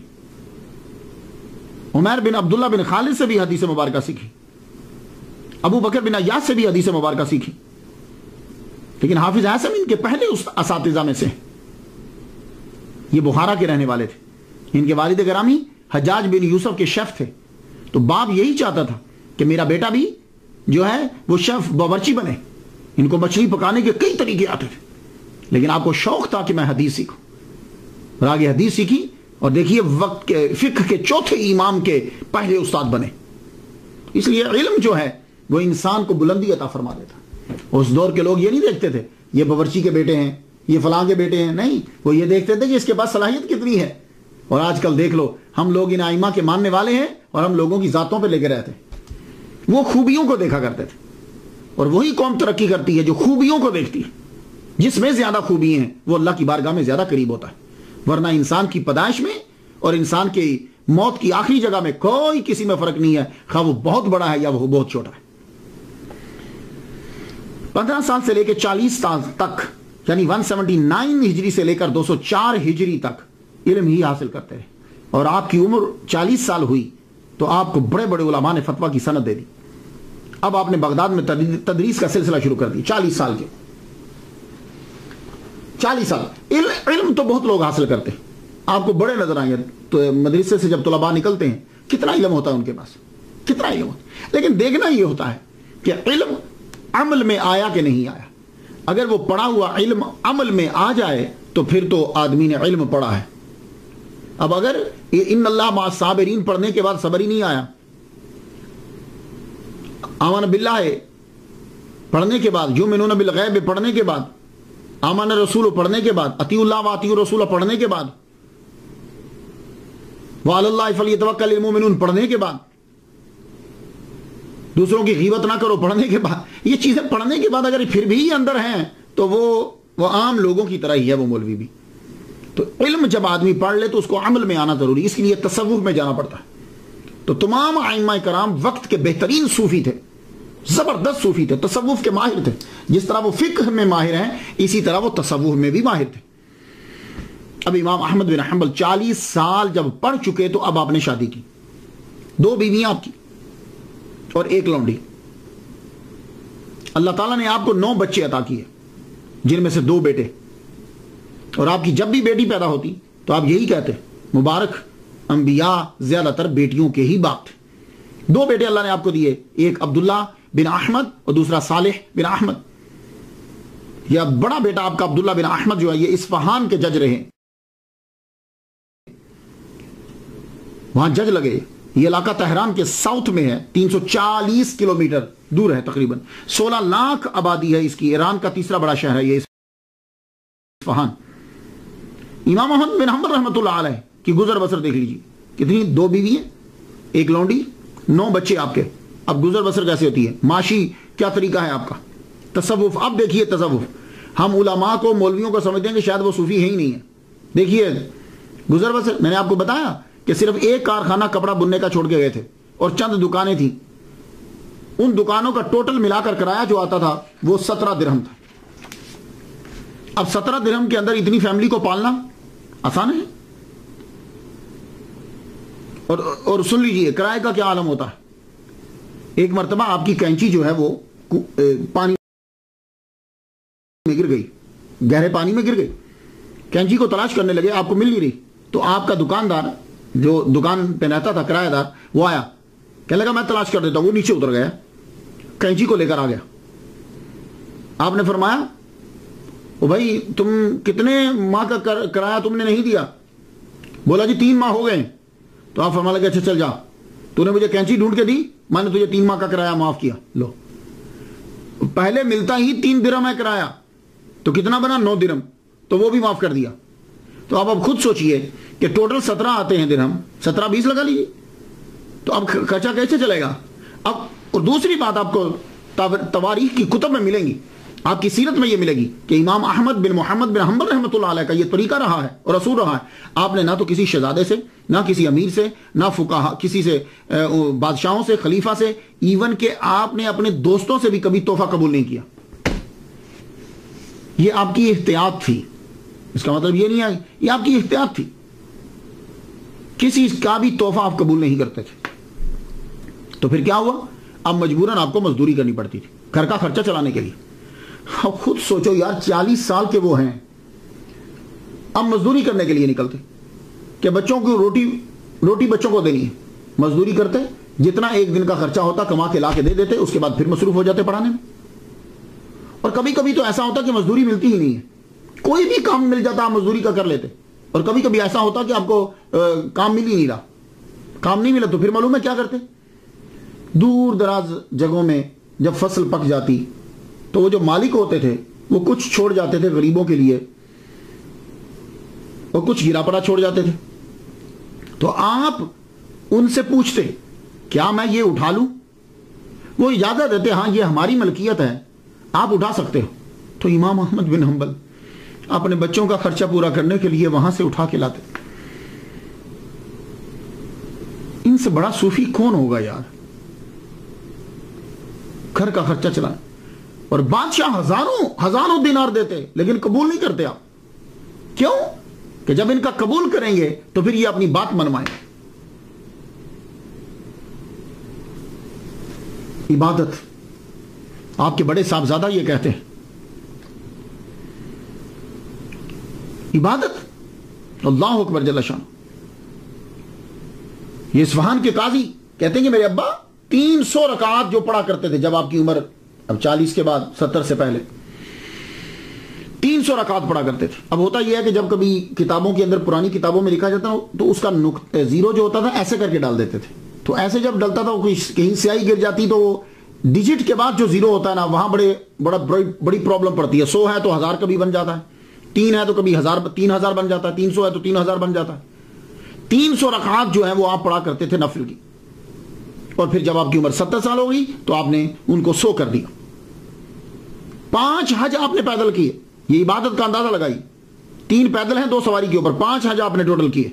عمیر بن عبداللہ بن خالد سے بھی حدیث مبارکہ سیکھی. ابو بکر بن عیاض سے بھی حدیث مبارکہ سیکھی. لیکن حافظ عاصم ان کے پہلے اساتذہ میں سے. یہ بخارا کے رہنے والے تھے. ان کے والد گرامی حجاج بن یوسف کے شیف تھے. تو باپ یہی چاہتا تھا کہ میرا بیٹا بھی جو ہے وہ شیف باورچی بنے. ان کو مچھلی پکانے کے کئی طریقے آتے تھے، لیکن آپ کو شوق تھا کہ میں حدیث سیکھوں. اور آگے حدیث سیکھی اور دیکھیے وقت کے فقہ کے چوتھے امام کے پہلے استاد بنے. اس لیے علم جو ہے وہ انسان کو بلندی عطا فرما دیتا. اس دور کے لوگ یہ نہیں دیکھتے تھے یہ باورچی کے بیٹے ہیں، یہ فلاں کے بیٹے ہیں. نہیں، وہ یہ دیکھتے تھے کہ اس کے پاس صلاحیت کتنی ہے. اور آج کل دیکھ لو، ہم لوگ ان ائمہ کے ماننے والے ہیں اور ہم لوگوں کی ذاتوں پہ لے کے رہتے ہیں. وہ خوبیوں کو دیکھا کرتے تھے. اور وہی قوم ترقی کرتی ہے جو خوبیوں کو دیکھتی ہے. جس میں زیادہ خوبی ہیں وہ اللہ کی بارگاہ میں زیادہ قریب ہوتا ہے. ورنہ انسان کی پیدائش میں اور انسان کی موت کی آخری جگہ میں کوئی کسی میں فرق نہیں ہے، خواہ وہ بہت بڑا ہے یا وہ بہت چھوٹا ہے. پندرہ سال سے لے کے چالیس سال تک، یعنی ایک سو ستانوے ہجری سے لے کر دو سو چار ہجری تک علم ہی حاصل کرتے رہے. اور آپ کی عمر چالیس سال ہوئی تو آپ کو بڑے بڑے علماء نے فتویٰ کی سند دے دی. اب آپ نے بغداد میں تدریس کا سلسلہ شروع کر دی. چالیس سال کے چالیس سال علم تو بہت لوگ حاصل کرتے ہیں. آپ کو بڑے نظر آئیں گے تو مدرسے سے جب طلباء نکلتے ہیں کتنا علم ہوتا ہے ان کے پاس، کتنا علم ہوتا ہے. لیکن دیکھنا یہ ہوتا ہے کہ علم عمل میں آیا کہ نہیں آیا. اگر وہ پڑھا ہوا علم عمل میں آ جائے تو پھر تو آدمی نے علم پڑھا ہے. اب اگر ان اللہ مع الصابرین پڑھنے کے بعد صبر ہی نہیں آیا، آمن باللہ پڑھنے کے بعد، یؤمنون بالغیب پڑھنے کے بعد، آمن رسول پڑھنے کے بعد، اطیعوا اللہ واطیعوا الرسول پڑھنے کے بعد، وعلی اللہ فلیتوکل المؤمنون پڑھنے کے بعد، دوسروں کی غیبت نہ کرو پڑھنے کے بعد، یہ چیزیں پڑھنے کے بعد اگر پھر بھی اندر ہیں تو وہ وہ عام لوگوں کی طرح ہی ہے وہ مولوی بھی. تو علم جب آدمی پڑھ لے تو اس کو عمل میں آنا ضروری. اس لیے تصوف میں جانا پڑتا ہے. تو تمام ائمہ کرام وقت کے بہترین صوفی تھے، زبردست صوفی تھے، تصوف کے ماہر تھے. جس طرح وہ فقہ میں ماہر ہیں اسی طرح وہ تصوف میں بھی ماہر تھے. اب امام احمد بن حنبل چالیس سال جب پڑھ چکے تو اب آپ نے شادی کی. دو بیویاں آپ کی اور ایک لونڈی. اللہ تعالیٰ نے آپ کو نو بچے عطا کیے جن میں سے دو بیٹے. اور آپ کی جب بھی بیٹی پیدا ہوتی تو آپ یہی کہتے مبارک انبیاء زیادہ تر بیٹیوں کے ہی باپ تھے. دو بیٹے اللہ نے آپ کو دیے، ایک عبداللہ بن احمد اور دوسرا صالح بن احمد. یہ بڑا بیٹا آپ کا عبداللہ بن احمد جو ہے یہ اصفہان کے جج رہے، وہاں جج لگے. یہ علاقہ تہران کے ساؤتھ میں ہے، تین سو چالیس کلومیٹر دور ہے تقریباً. سولہ لاکھ آبادی ہے اس کی. ایران کا تیسرا بڑا شہر ہے یہ اصفہان. امام احمد بن حنبل رحمۃ اللہ علیہ کی گزر بسر دیکھ لیجیے. کتنی؟ دو بیوی ہیں، ایک لونڈی، نو بچے آپ کے. اب گزر بسر کیسے ہوتی ہے؟ معاشی کیا طریقہ ہے آپ کا؟ تصوف. اب دیکھیے تصوف، ہم علماء کو مولویوں کو سمجھتے ہیں کہ شاید وہ صوفی ہے ہی نہیں ہے. دیکھیے گزر بسر. میں نے آپ کو بتایا کہ صرف ایک کارخانہ کپڑا بننے کا چھوڑ کے گئے تھے اور چند دکانیں تھیں. ان دکانوں کا ٹوٹل ملا کر کرایہ جو آتا تھا وہ سترہ درہم تھا. اب سترہ درہم کے اندر اتنی فیملی کو پالنا آسان ہے؟ اور اور سن لیجئے کرائے کا کیا عالم ہوتا ہے. ایک مرتبہ آپ کی کینچی جو ہے وہ پانی میں گر گئی، گہرے پانی میں گر گئی. کینچی کو تلاش کرنے لگے، آپ کو مل نہیں رہی. تو آپ کا دکاندار جو دکان پہ رہتا تھا کرایہ دار وہ آیا، کہنے لگا میں تلاش کر دیتا ہوں. وہ نیچے اتر گیا، کینچی کو لے کر آ گیا. آپ نے فرمایا او بھائی تم کتنے ماہ کا کرایہ تم نے نہیں دیا؟ بولا جی تین ماہ ہو گئے. تو آپ فرمانے لگے اچھا چل جا، تو نے مجھے کینچی ڈھونڈ کے دی، میں نے تجھے تین ماہ کا کرایہ معاف کیا. لو، پہلے ملتا ہی تین درہم ہے کرایہ، تو کتنا بنا؟ نو درہم، تو وہ بھی معاف کر دیا. تو آپ اب خود سوچئے کہ ٹوٹل سترہ آتے ہیں درہم، سترہ بیس لگا لیجیے، تو اب خرچہ کیسے چلے گا؟ اب اور دوسری بات آپ کو تواریخ کی کتب میں ملیں گی آپ کی سیرت میں یہ ملے گی کہ امام احمد بن محمد بن حنبل رحمۃ اللہ علیہ کا یہ طریقہ رہا ہے اور اصول رہا ہے. آپ نے نہ تو کسی شہزادے سے، نہ کسی امیر سے، نہ فقہا کسی سے، بادشاہوں سے، خلیفہ سے، ایون کہ آپ نے اپنے دوستوں سے بھی کبھی تحفہ قبول نہیں کیا. یہ آپ کی احتیاط تھی. اس کا مطلب یہ نہیں ہے، یہ آپ کی احتیاط تھی. کسی کا بھی تحفہ آپ قبول نہیں کرتے تھے. تو پھر کیا ہوا؟ اب مجبوراً آپ کو مزدوری کرنی پڑتی تھی گھر کا خرچہ چلانے کے لیے. اب خود سوچو یار، چالیس سال کے وہ ہیں، اب مزدوری کرنے کے لیے نکلتے کہ بچوں کو روٹی روٹی بچوں کو دینی ہے. مزدوری کرتے، جتنا ایک دن کا خرچہ ہوتا کما کے لا کے دے دیتے، اس کے بعد پھر مصروف ہو جاتے پڑھانے میں. اور کبھی کبھی تو ایسا ہوتا کہ مزدوری ملتی ہی نہیں ہے، کوئی بھی کام مل جاتا آپ مزدوری کا کر لیتے. اور کبھی کبھی ایسا ہوتا کہ آپ کو کام مل ہی نہیں رہا، کام نہیں ملا تو پھر معلوم ہے کیا کرتے؟ دور دراز جگہوں میں جب فصل پک جاتی تو وہ جو مالک ہوتے تھے وہ کچھ چھوڑ جاتے تھے غریبوں کے لیے، اور کچھ گرا پڑا چھوڑ جاتے تھے. تو آپ ان سے پوچھتے کیا میں یہ اٹھا لوں؟ وہ اجازت دیتے، ہاں یہ ہماری ملکیت ہے، آپ اٹھا سکتے ہو. تو امام احمد بن حنبل اپنے بچوں کا خرچہ پورا کرنے کے لیے وہاں سے اٹھا کے لاتے. ان سے بڑا صوفی کون ہوگا یار؟ گھر کا خرچہ چلائیں، اور بادشاہ ہزاروں ہزاروں دینار دیتے لیکن قبول نہیں کرتے آپ. کیوں؟ کہ جب ان کا قبول کریں گے تو پھر یہ اپنی بات منوائیں. عبادت، آپ کے بڑے صاحبزادہ یہ کہتے ہیں، عبادت اللہ اکبر جل شانہ. یہ اصفہان کے قاضی کہتے ہیں کہ میرے ابا تین سو رکعات جو پڑھا کرتے تھے جب آپ کی عمر اب چالیس کے بعد، ستر سے پہلے تین سو رکعات پڑھا کرتے تھے. اب ہوتا یہ ہے کہ جب کبھی کتابوں کے اندر، پرانی کتابوں میں لکھا جاتا تو اس کا نقطہ زیرو جو ہوتا تھا ایسے کر کے ڈال دیتے تھے. تو ایسے جب ڈلتا تھا کہیں سیاہی گر جاتی تو ڈیجٹ کے بعد جو زیرو ہوتا ہے نا، وہاں بڑے بڑا بڑی پرابلم پڑتی ہے. سو ہے تو ہزار کبھی بن جاتا ہے، تین ہے تو کبھی ہزار تین ہزار بن جاتا ہے، تین سو ہے تو تین ہزار بن جاتا ہے. تین سو رکعات جو ہیں وہ آپ پڑھا کرتے تھے نفل کی. اور پھر جب آپ کی عمر ستر سال ہو گئی تو آپ نے ان کو سو کر دیا. پانچ حج آپ نے پیدل کیے، یہ عبادت کا اندازہ لگائی. تین پیدل ہیں، دو سواری کے اوپر، پانچ حج آپ نے ٹوٹل کیے.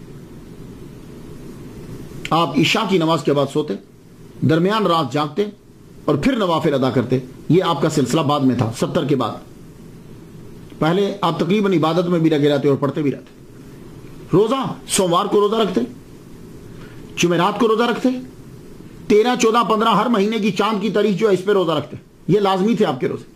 آپ عشاء کی نماز کے بعد سوتے، درمیان رات جاگتے اور پھر نوافل ادا کرتے. یہ آپ کا سلسلہ بعد میں تھا، ستر کے بعد. پہلے آپ تقریباً عبادت میں بھی لگے رہتے اور پڑھتے بھی رہتے. روزہ، سوموار کو روزہ رکھتے، جمعرات کو روزہ رکھتے، تیرہ چودہ پندرہ ہر مہینے کی چاند کی تاریخ جو ہے اس پہ روزہ رکھتے. یہ لازمی تھے آپ کے روزے.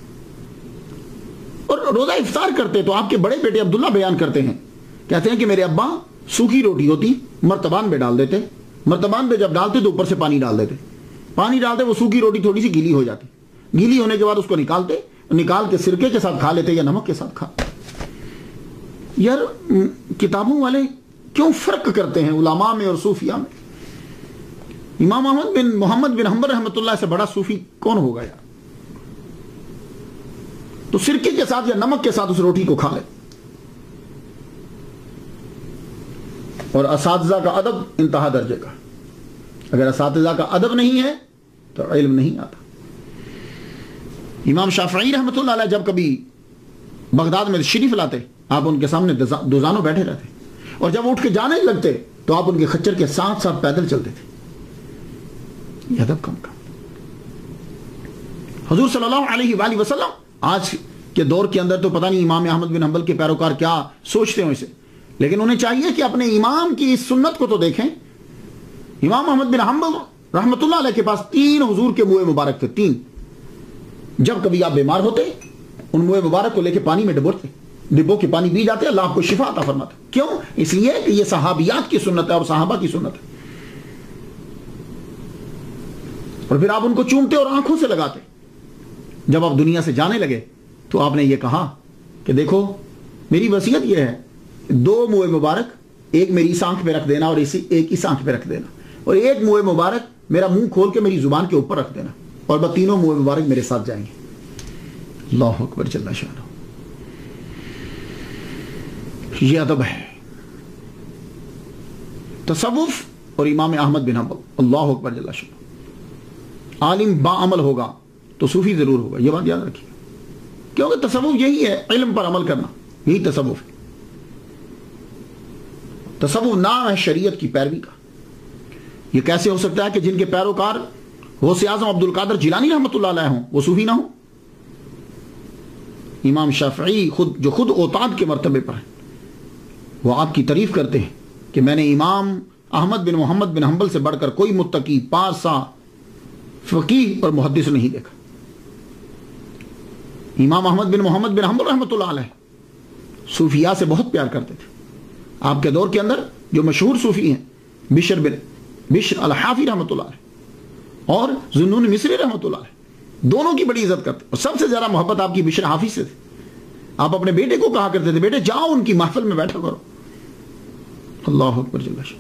اور روزہ افطار کرتے تو آپ کے بڑے بیٹے عبداللہ بیان کرتے ہیں، کہتے ہیں کہ میرے ابا سوکھی روٹی ہوتی مرتبان میں ڈال دیتے، مرتبان میں جب ڈالتے تو اوپر سے پانی ڈال دیتے، پانی ڈالتے وہ سوکھی روٹی تھوڑی سی گیلی ہو جاتی، گیلی ہونے کے بعد اس کو نکالتے، نکال کے سرکے کے ساتھ کھا لیتے یا نمک کے ساتھ کھا. یار کتابوں والے کیوں فرق کرتے ہیں علماء میں اور صوفیاء میں؟ امام احمد بن محمد بن حنبل رحمۃ اللہ سے بڑا صوفی کون ہوگا یار؟ تو سرکے کے ساتھ یا نمک کے ساتھ اس روٹی کو کھا لے. اور اساتذہ کا ادب انتہا درجے کا. اگر اساتذہ کا ادب نہیں ہے تو علم نہیں آتا. امام شافعی رحمۃ اللہ علیہ جب کبھی بغداد میں شریف لاتے، آپ ان کے سامنے دوزانوں بیٹھے رہتے، اور جب اٹھ کے جانے لگتے تو آپ ان کے خچر کے ساتھ ساتھ پیدل چلتے تھے. یہ ادب کم کا. حضور صلی اللہ علیہ وآلہ وسلم آج کے دور کے اندر تو پتہ نہیں امام احمد بن حنبل کے پیروکار کیا سوچتے ہیں اسے، لیکن انہیں چاہیے کہ اپنے امام کی اس سنت کو تو دیکھیں. امام احمد بن حنبل رحمۃ اللہ علیہ کے پاس تین حضور کے منہ مبارک تھے، تین. جب کبھی آپ بیمار ہوتے ان منہ مبارک کو لے کے پانی میں ڈبوتے، ڈبو کے پانی پی جاتے، اللہ آپ کو شفا عطا فرماتا. کیوں؟ اس لیے کہ یہ صحابیات کی سنت ہے اور صحابہ کی سنت ہے. اور پھر آپ ان کو چومتے اور آنکھوں سے لگاتے. جب آپ دنیا سے جانے لگے تو آپ نے یہ کہا کہ دیکھو میری وصیت یہ ہے، دو منہ مبارک، ایک میری اس آنکھ پہ رکھ دینا اور اسی ایک اس آنکھ پہ رکھ دینا، اور ایک منہ مبارک میرا منہ کھول کے میری زبان کے اوپر رکھ دینا، اور بس تینوں منہ مبارک میرے ساتھ جائیں گے. اللہ اکبر جل شانہ. یہ ادب ہے. تصوف اور امام احمد بن حنبل، اللہ اکبر جل شانہ. عالم با عمل ہوگا تو صوفی ضرور ہوگا، یہ بات یاد رکھیے. کیونکہ تصوف یہی ہے، علم پر عمل کرنا، یہی تصوف ہے۔ تصوف نام ہے شریعت کی پیروی کا۔ یہ کیسے ہو سکتا ہے کہ جن کے پیروکار غوث اعظم عبد القادر جیلانی رحمۃ اللہ علیہ ہوں وہ صوفی نہ ہوں؟ امام شافعی خود جو خود اوتاد کے مرتبے پر ہیں، وہ آپ کی تعریف کرتے ہیں کہ میں نے امام احمد بن محمد بن حنبل سے بڑھ کر کوئی متقی، پارسا، فقیہ اور محدث نہیں دیکھا۔ امام احمد بن محمد بن حنبل رحمۃ اللہ علیہ صوفیاء سے بہت پیار کرتے تھے۔ آپ کے دور کے اندر جو مشہور صوفی ہیں بشر بن بشر الحافی رحمۃ اللہ علیہ اور ذنون مصری رحمۃ اللہ علیہ، دونوں کی بڑی عزت کرتے، اور سب سے زیادہ محبت آپ کی بشر حافی سے تھی۔ آپ اپنے بیٹے کو کہا کرتے تھے بیٹے جاؤ ان کی محفل میں بیٹھا کرو۔ اللہ اکبر جل شانہ۔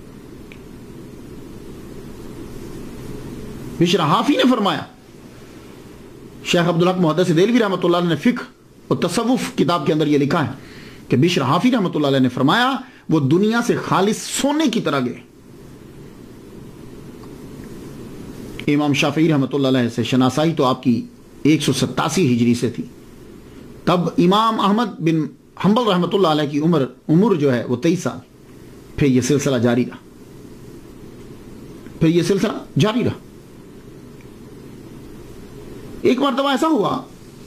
بشر حافی نے فرمایا، شیخ عبدالحق محدث دہلوی رحمۃ اللہ علیہ نے فقہ اور تصوف کتاب کے اندر یہ لکھا ہے کہ بشر حافی رحمۃ اللہ علیہ نے فرمایا وہ دنیا سے خالص سونے کی طرح گئے۔ امام شافعی رحمۃ اللہ علیہ سے شناسائی تو آپ کی ایک سو ستاسی ہجری سے تھی، تب امام احمد بن حنبل رحمۃ اللہ علیہ کی عمر عمر جو ہے وہ تیئیس سال۔ پھر یہ سلسلہ جاری رہا پھر یہ سلسلہ جاری رہا ایک مرتبہ ایسا ہوا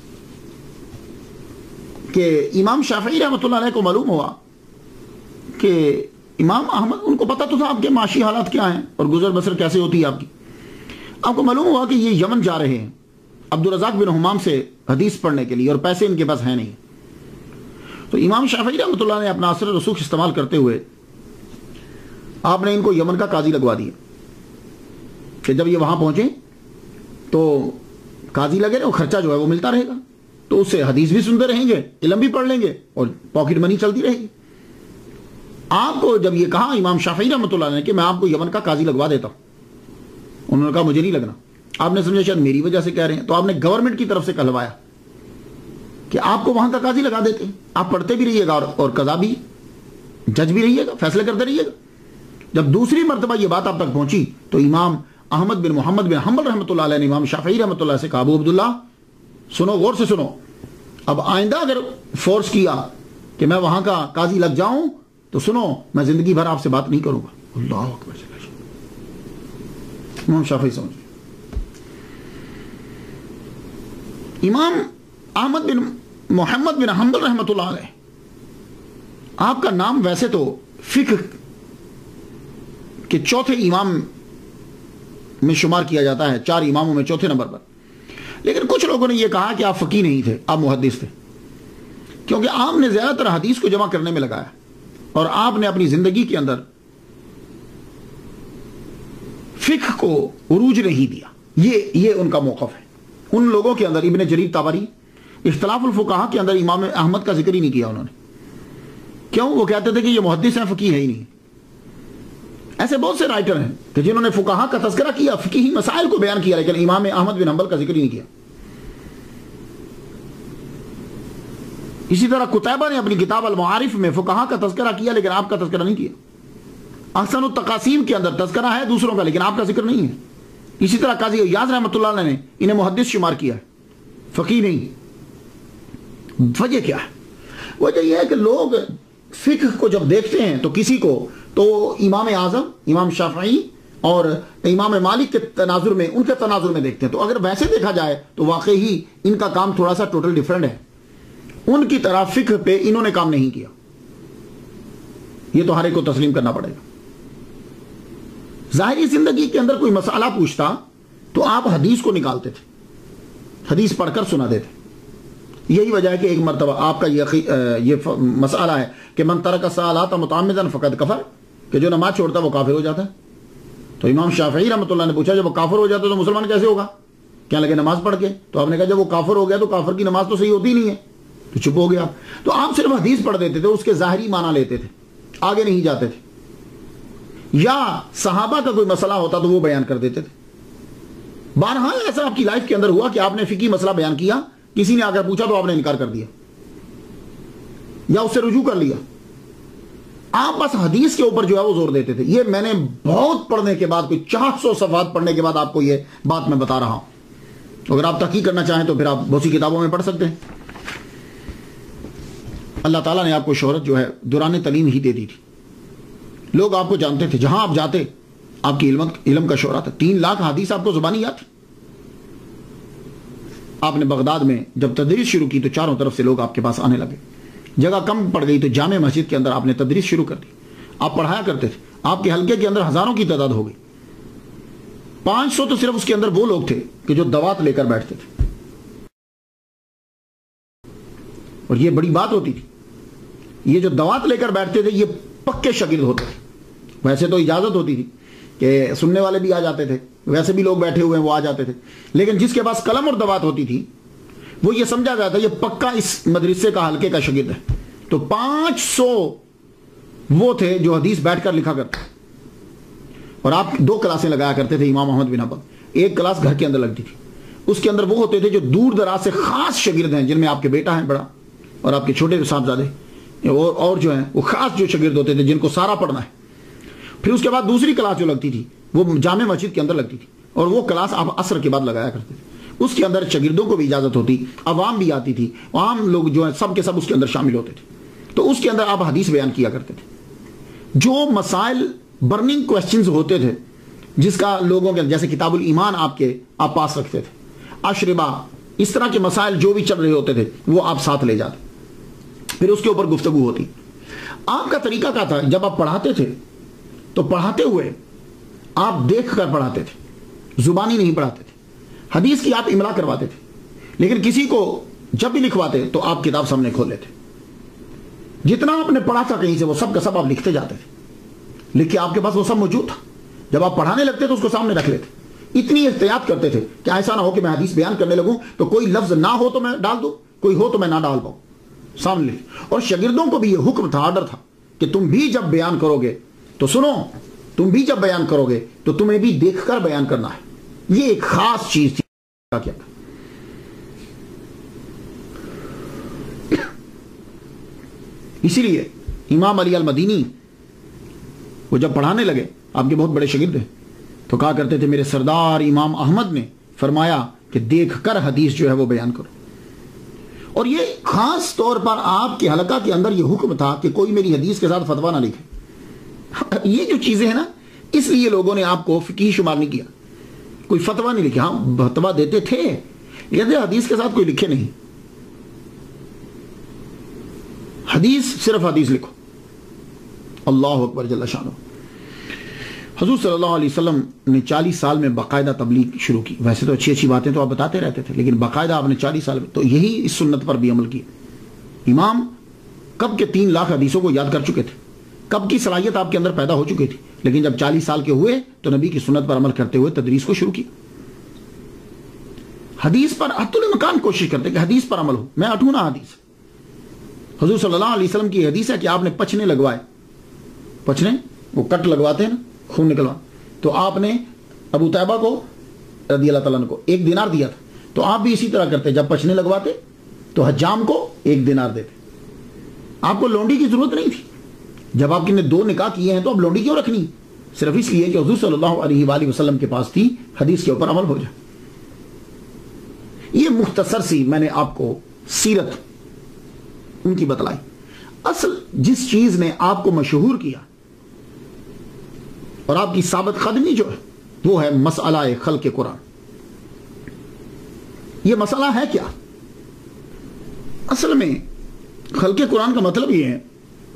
کہ امام شافعی رحمۃ اللہ علیہ کو معلوم ہوا کہ امام احمد، ان کو پتہ تو تھا آپ کے معاشی حالات کیا ہیں اور گزر بسر کیسے ہوتی ہے آپ کی، آپ کو معلوم ہوا کہ یہ یمن جا رہے ہیں عبدالرزاق بن حمام سے حدیث پڑھنے کے لیے، اور پیسے ان کے پاس ہیں نہیں۔ تو امام شافعی رحمۃ اللہ نے اپنا اثر رسوخ استعمال کرتے ہوئے آپ نے ان کو یمن کا قاضی لگوا دیا کہ جب یہ وہاں پہنچے تو قاضی لگے رہے، خرچہ جو ہے وہ ملتا رہے گا، تو اس سے حدیث بھی سنتے رہیں گے، علم بھی پڑھ لیں گے اور پاکٹ منی چلتی رہے گی۔ آپ کو جب یہ کہا امام شافعی رحمۃ اللہ نے کہ میں آپ کو یمن کا قاضی لگوا دیتا ہوں، انہوں نے کہا مجھے نہیں لگنا۔ آپ نے سمجھا شاید میری وجہ سے کہہ رہے ہیں، تو آپ نے گورنمنٹ کی طرف سے کہلوایا کہ آپ کو وہاں کا قاضی لگا دیتے ہیں، آپ پڑھتے بھی رہیے گا اور قضا بھی، جج بھی رہیے گا، فیصلے کرتے رہیے گا۔ جب دوسری مرتبہ یہ بات آپ تک پہنچی تو امام احمد بن محمد بن حنبل رحمۃ اللہ علیہ نے امام شافعی رحمۃ اللہ سے کہا ابو عبداللہ سنو، غور سے سنو، اب آئندہ اگر فورس کیا کہ میں وہاں کا قاضی لگ جاؤں تو سنو میں زندگی بھر آپ سے بات نہیں کروں گا۔ اللہ اکبر۔ امام شافعی سمجھ، امام احمد بن محمد بن حنبل رحمۃ اللہ علیہ، آپ کا نام ویسے تو فقہ کے چوتھے امام میں شمار کیا جاتا ہے، چار اماموں میں چوتھے نمبر پر، لیکن کچھ لوگوں نے یہ کہا کہ آپ فقیہ نہیں تھے، آپ محدث تھے، کیونکہ آپ نے زیادہ تر حدیث کو جمع کرنے میں لگایا اور آپ نے اپنی زندگی کے اندر فقہ کو عروج نہیں دیا۔ یہ یہ ان کا موقف ہے۔ ان لوگوں کے اندر ابن جریر طبری اختلاف الفقہا کے اندر امام احمد کا ذکر ہی نہیں کیا انہوں نے۔ کیوں؟ وہ کہتے تھے کہ یہ محدث ہیں، فقیہ ہے ہی نہیں۔ ایسے بہت سے رائٹر ہیں کہ جنہوں نے فقہا کا تذکرہ کیا، فقہی مسائل کو بیان کیا، لیکن امام احمد بن حنبل کا ذکر ہی نہیں کیا۔ اسی طرح قتیبہ نے اپنی کتاب المعارف میں فقہا کا تذکرہ کیا، لیکن آپ کا تذکرہ نہیں کیا۔ احسن التقاسیم کے اندر تذکرہ ہے دوسروں کا، لیکن آپ کا ذکر نہیں ہے۔ اسی طرح قاضی ایاز رحمۃ اللہ علیہ نے انہیں محدث شمار کیا ہے، فقیہ نہیں۔ وجہ کیا ہے؟ وجہ یہ ہے کہ لوگ فقہ کو جب دیکھتے ہیں تو کسی کو تو امام اعظم، امام شافعی اور امام مالک کے تناظر میں، ان کے تناظر میں دیکھتے ہیں۔ تو اگر ویسے دیکھا جائے تو واقعی ان کا کام تھوڑا سا ٹوٹل ڈیفرنٹ ہے، ان کی طرح فقہ پہ انہوں نے کام نہیں کیا۔ یہ تو ہر ایک کو تسلیم کرنا پڑے گا۔ ظاہری زندگی کے اندر کوئی مسئلہ پوچھتا تو آپ حدیث کو نکالتے تھے، حدیث پڑھ کر سنا دیتے۔ یہی وجہ ہے کہ ایک مرتبہ آپ کا یہ مسئلہ ہے کہ من ترک الصلاۃ متعمدا فقد کفر، کہ جو نماز چھوڑتا وہ کافر ہو جاتا ہے۔ تو امام شافعی رحمۃ اللہ نے پوچھا جب وہ کافر ہو جاتا تو مسلمان کیسے ہوگا؟ کیا لگے نماز پڑھ کے؟ تو آپ نے کہا جب وہ کافر ہو گیا تو کافر کی نماز تو صحیح ہوتی نہیں ہے، تو چپ ہو گیا۔ تو آپ صرف حدیث پڑھ دیتے تھے، اس کے ظاہری معنی لیتے تھے، آگے نہیں جاتے تھے، یا صحابہ کا کوئی مسئلہ ہوتا تو وہ بیان کر دیتے تھے۔ بارہا ایسا آپ کی لائف کے اندر ہوا کہ آپ نے فقہی مسئلہ بیان کیا، کسی نے آ کر پوچھا تو آپ نے انکار کر دیا یا اس سے رجوع کر لیا۔ آپ بس حدیث کے اوپر جو ہے وہ زور دیتے تھے۔ یہ میں نے بہت پڑھنے کے بعد، کوئی چار سو صفحات پڑھنے کے بعد آپ کو یہ بات میں بتا رہا ہوں۔ اگر آپ تحقیق کرنا چاہیں تو پھر آپ بہت سی کتابوں میں پڑھ سکتے ہیں۔ اللہ تعالیٰ نے آپ کو شہرت جو ہے دوران تعلیم ہی دے دی تھی. لوگ آپ کو جانتے تھے، جہاں آپ جاتے آپ کی علم علم کا شہرا تھا. تین لاکھ حدیث آپ کو زبانی یاد تھی. آپ نے بغداد میں جب تدریس شروع کی تو چاروں طرف سے لوگ آپ کے پاس آنے لگے. جگہ کم پڑ گئی تو جامع مسجد کے اندر آپ نے تدریس شروع کر دی. آپ پڑھایا کرتے تھے. آپ کے حلقے کے اندر ہزاروں کی تعداد ہو گئی. پانچ سو تو صرف اس کے اندر وہ لوگ تھے کہ جو دوات لے کر بیٹھتے تھے. اور یہ بڑی بات ہوتی تھی. یہ جو دوات لے کر بیٹھتے تھے یہ پکے شاگرد ہوتے تھے. ویسے تو اجازت ہوتی تھی کہ سننے والے بھی آ جاتے تھے، ویسے بھی لوگ بیٹھے ہوئے ہیں وہ آ جاتے تھے، لیکن جس کے پاس قلم اور دوات ہوتی تھی وہ یہ سمجھا جاتا یہ پکا اس مدرسے کا حلقے کا شاگرد ہے. تو پانچ سو وہ تھے جو حدیث بیٹھ کر لکھا کرتے. اور آپ دو کلاسیں لگایا کرتے تھے امام احمد بن حنبل. ایک کلاس گھر کے اندر لگتی تھی. اس کے اندر وہ ہوتے تھے جو دور دراز سے خاص شاگرد ہیں، جن میں آپ کے بیٹا ہیں بڑا اور آپ کے چھوٹے صاحبزادے اور اور جو ہیں وہ خاص جو شاگرد ہوتے تھے جن کو سارا پڑھنا ہے. پھر اس کے بعد دوسری کلاس جو لگتی تھی وہ جامع مسجد کے اندر لگتی تھی، اور وہ کلاس آپ عصر کے بعد لگایا کرتے تھے. اس کے اندر شاگردوں کو بھی اجازت ہوتی، عوام بھی آتی تھی، عام لوگ جو ہیں سب کے سب اس کے اندر شامل ہوتے تھے. تو اس کے اندر آپ حدیث بیان کیا کرتے تھے. جو مسائل برننگ کوسچنز ہوتے تھے جس کا لوگوں کے جیسے کتاب الایمان آپ کے آپ پاس رکھتے تھے، اشربہ، اس طرح کے مسائل جو بھی چل رہے ہوتے تھے وہ آپ ساتھ لے جاتے. پھر اس کے اوپر گفتگو ہوتی. آپ کا طریقہ کیا تھا؟ جب آپ پڑھاتے تھے تو پڑھاتے ہوئے آپ دیکھ کر پڑھاتے تھے، زبانی نہیں پڑھاتے تھے. حدیث کی آپ املا کرواتے تھے، لیکن کسی کو جب بھی لکھواتے تو آپ کتاب سامنے کھول لیتے. جتنا آپ نے پڑھا تھا کہیں سے وہ سب کا سب آپ لکھتے جاتے تھے. لکھ کے آپ کے پاس وہ سب موجود تھا. جب آپ پڑھانے لگتے تو اس کو سامنے رکھ لیتے. اتنی احتیاط کرتے تھے کہ ایسا نہ ہو کہ میں حدیث بیان کرنے لگوں تو کوئی لفظ نہ ہو تو میں ڈال دوں، کوئی ہو تو میں نہ ڈال پاؤں. سامنے لکھ. اور شاگردوں کو بھی یہ حکم تھا، آرڈر تھا کہ تم بھی جب بیان کرو گے تو سنو، تم بھی جب بیان کرو گے تو تمہیں بھی دیکھ کر بیان کرنا ہے. یہ ایک خاص چیز تھی. کیا اسی لیے امام علی المدینی وہ جب پڑھانے لگے، آپ کے بہت بڑے شاگرد ہیں، تو کہا کرتے تھے میرے سردار امام احمد نے فرمایا کہ دیکھ کر حدیث جو ہے وہ بیان کرو. اور یہ خاص طور پر آپ کے حلقہ کے اندر یہ حکم تھا کہ کوئی میری حدیث کے ساتھ فتویٰ نہ لکھے. یہ جو چیزیں ہیں نا، اس لیے لوگوں نے آپ کو فقیہ شمار نہیں کیا. کوئی فتویٰ نہیں لکھے. ہاں فتویٰ دیتے تھے لیکن حدیث کے ساتھ کوئی لکھے نہیں. حدیث صرف حدیث لکھو. اللہ اکبر جل شانہ. حضور صلی اللہ علیہ وسلم نے چالیس سال میں باقاعدہ تبلیغ شروع کی. ویسے تو اچھی اچھی باتیں تو آپ بتاتے رہتے تھے، لیکن باقاعدہ آپ نے چالیس سال میں تو یہی اس سنت پر بھی عمل کیا. امام کب کے تین لاکھ حدیثوں کو یاد کر چکے تھے، کب کی صلاحیت آپ کے اندر پیدا ہو چکی تھی، لیکن جب چالیس سال کے ہوئے تو نبی کی سنت پر عمل کرتے ہوئے تدریس کو شروع کی. حدیث پر حتی الامکان کوشش کرتے کہ حدیث پر عمل ہو. میں اٹھوں نا حدیث. حضور صلی اللہ علیہ وسلم کی حدیث ہے کہ آپ نے پچھنے لگوائے. پچھنے وہ کٹ لگواتے ہیں نا، خون نکلوا. تو آپ نے ابو طیبہ کو رضی اللہ تعالیٰ عنہ کو ایک دینار دیا تھا. تو آپ بھی اسی طرح کرتے، جب پچھنے لگواتے تو حجام کو ایک دینار دیتے. آپ کو لونڈی کی ضرورت نہیں تھی. جب آپ نے دو نکاح کیے ہیں تو اب لونڈی کیوں رکھنی؟ صرف اس لیے کہ حضور صلی اللہ علیہ وآلہ وسلم کے پاس تھی، حدیث کے اوپر عمل ہو جائے. یہ مختصر سی میں نے آپ کو سیرت ان کی بتلائی. اصل جس چیز نے آپ کو مشہور کیا اور آپ کی ثابت قدمی جو ہے وہ ہے مسئلہ خلق قرآن. یہ مسئلہ ہے کیا؟ اصل میں خلق قرآن کا مطلب یہ ہے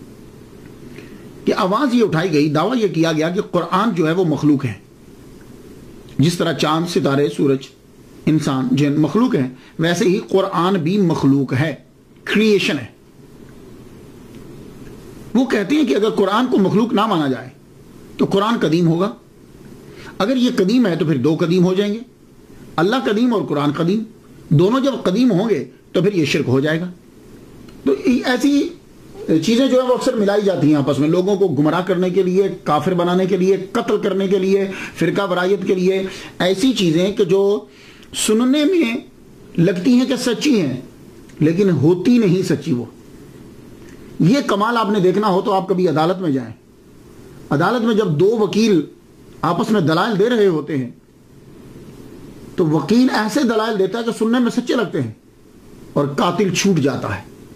کہ آواز یہ اٹھائی گئی، دعویٰ یہ کیا گیا کہ قرآن جو ہے وہ مخلوق ہے. جس طرح چاند، ستارے، سورج، انسان، جن مخلوق ہیں، ویسے ہی قرآن بھی مخلوق ہے، کریشن ہے. وہ کہتے ہیں کہ اگر قرآن کو مخلوق نہ مانا جائے تو قرآن قدیم ہوگا. اگر یہ قدیم ہے تو پھر دو قدیم ہو جائیں گے، اللہ قدیم اور قرآن قدیم. دونوں جب قدیم ہوں گے تو پھر یہ شرک ہو جائے گا. تو ایسی چیزیں جو ہیں وہ اکثر ملائی جاتی ہیں آپس میں، لوگوں کو گمراہ کرنے کے لیے، کافر بنانے کے لیے، قتل کرنے کے لیے، فرقہ برائیت کے لیے. ایسی چیزیں کہ جو سننے میں لگتی ہیں کہ سچی ہیں لیکن ہوتی نہیں سچی. وہ یہ کمال آپ نے دیکھنا ہو تو آپ کبھی عدالت میں جائیں. عدالت میں جب دو وکیل آپس میں دلائل دے رہے ہوتے ہیں تو وکیل ایسے دلائل دیتا ہے کہ سننے میں سچے لگتے ہیں اور قاتل چھوٹ جاتا ہے.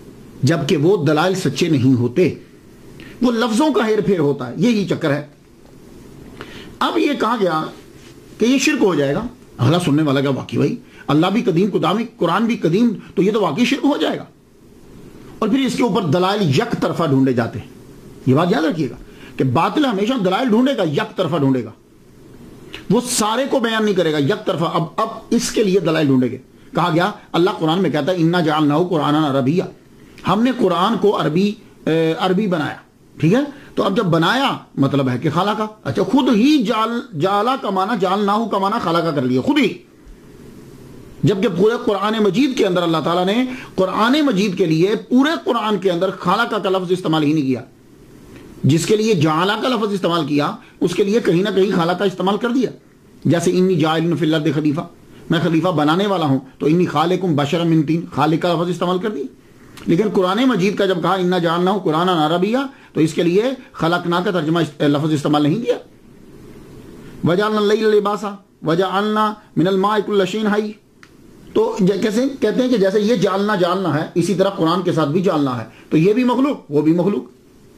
جبکہ وہ دلائل سچے نہیں ہوتے، وہ لفظوں کا ہیر پھیر ہوتا ہے، یہی چکر ہے۔ اب یہ کہا گیا کہ یہ شرک ہو جائے گا، اگلا سننے والا کیا واقعی بھائی اللہ بھی قدیم، قرآن بھی قدیم، تو یہ تو واقعی شرک ہو جائے گا۔ اور پھر اس کے اوپر دلائل یک طرفہ ڈھونڈے جاتے ہیں۔ یہ بات یاد رکھیے گا کہ باطل ہمیشہ دلائل ڈھونڈے گا، یک طرفہ ڈھونڈے گا، وہ سارے کو بیان نہیں کرے گا، یک طرفہ۔ اب اب اس کے لیے دلائل ڈھونڈے گے۔ کہا گیا اللہ قرآن میں کہتا ہے انا جعلناہ قرآنا عربیہ، ہم نے قرآن کو عربی عربی بنایا، ٹھیک ہے۔ تو اب جب بنایا مطلب ہے کہ خلا کا، اچھا خود ہی جال جالا کا معنی جعلناہ کا معنی خلا کا کر لیا خود ہی، جبکہ پورے قرآن مجید کے اندر اللہ تعالیٰ نے قرآن مجید کے لیے پورے قرآن کے اندر خالقہ کا لفظ استعمال ہی نہیں کیا۔ جس کے لیے جعلہ کا لفظ استعمال کیا اس کے لیے کہیں نہ کہیں خالقہ استعمال کر دیا، جیسے انی جاعل فی الارض خلیفہ، میں خلیفہ بنانے والا ہوں، تو انی خالقکم بشرا من طین، خالق کا لفظ استعمال کر دیا۔ لیکن قرآن مجید کا جب کہا انا جعلناہ قرآنا عربیہ تو اس کے لیے خلقنا کا ترجمہ لفظ استعمال نہیں کیا۔ وجعلنا اللیل لباسا وجعلنا من الماء کل شیء حی، تو کیسے کہتے ہیں کہ جیسے یہ جالنا جالنا ہے اسی طرح قرآن کے ساتھ بھی جالنا ہے، تو یہ بھی مخلوق وہ بھی مخلوق۔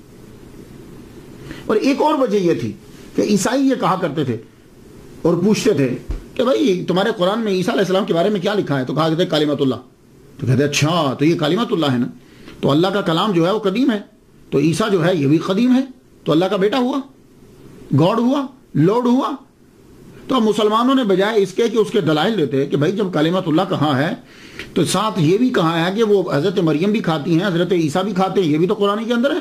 اور ایک اور وجہ یہ تھی کہ عیسائی یہ کہا کرتے تھے اور پوچھتے تھے کہ بھائی تمہارے قرآن میں عیسیٰ علیہ السلام کے بارے میں کیا لکھا ہے؟ تو کہا کہتے ہیں کلمۃ اللہ، تو کہتے ہیں اچھا تو یہ کلمۃ اللہ ہے نا، تو اللہ کا کلام جو ہے وہ قدیم ہے، تو عیسیٰ جو ہے یہ بھی قدیم ہے، تو اللہ کا بیٹا ہوا، گاڈ ہوا، لارڈ ہوا۔ تو اب مسلمانوں نے بجائے اس کے کہ اس کے دلائل دیتے کہ بھائی جب کلمۃ اللہ کہاں ہے تو ساتھ یہ بھی کہا ہے کہ وہ حضرت مریم بھی کھاتی ہیں، حضرت عیسیٰ بھی کھاتے ہیں، یہ بھی تو قرآن کے اندر ہے۔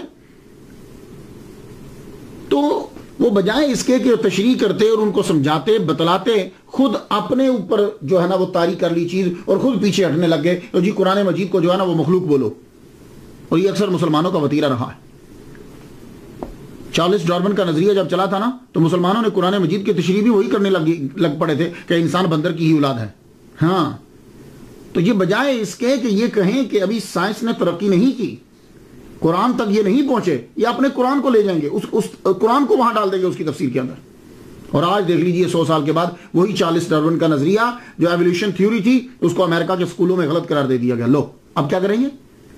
تو وہ بجائے اس کے کہ تشریح کرتے اور ان کو سمجھاتے بتلاتے، خود اپنے اوپر جو ہے نا وہ طاری کر لی چیز اور خود پیچھے ہٹنے لگ گئے، تو جی قرآن مجید کو جو ہے نا وہ مخلوق بولو۔ اور یہ اکثر مسلمانوں کا وتیرہ رہا ہے۔ چارلس ڈارون کا نظریہ جب چلا تھا نا تو مسلمانوں نے قرآن مجید کی تشریح بھی وہی کرنے لگ لگ پڑے تھے کہ انسان بندر کی ہی اولاد ہے۔ ہاں تو یہ بجائے اس کے کہ یہ کہیں کہ ابھی سائنس نے ترقی نہیں کی، قرآن تک یہ نہیں پہنچے، یہ اپنے قرآن کو لے جائیں گے، اس, اس قرآن کو وہاں ڈال دیں گے اس کی تفسیر کے اندر۔ اور آج دیکھ لیجئے سو سال کے بعد وہی چارلس ڈارون کا نظریہ جو ایولیوشن تھیوری تھی اس کو امریکہ کے اسکولوں میں غلط قرار دے دیا گیا۔ لو اب کیا کریں گے؟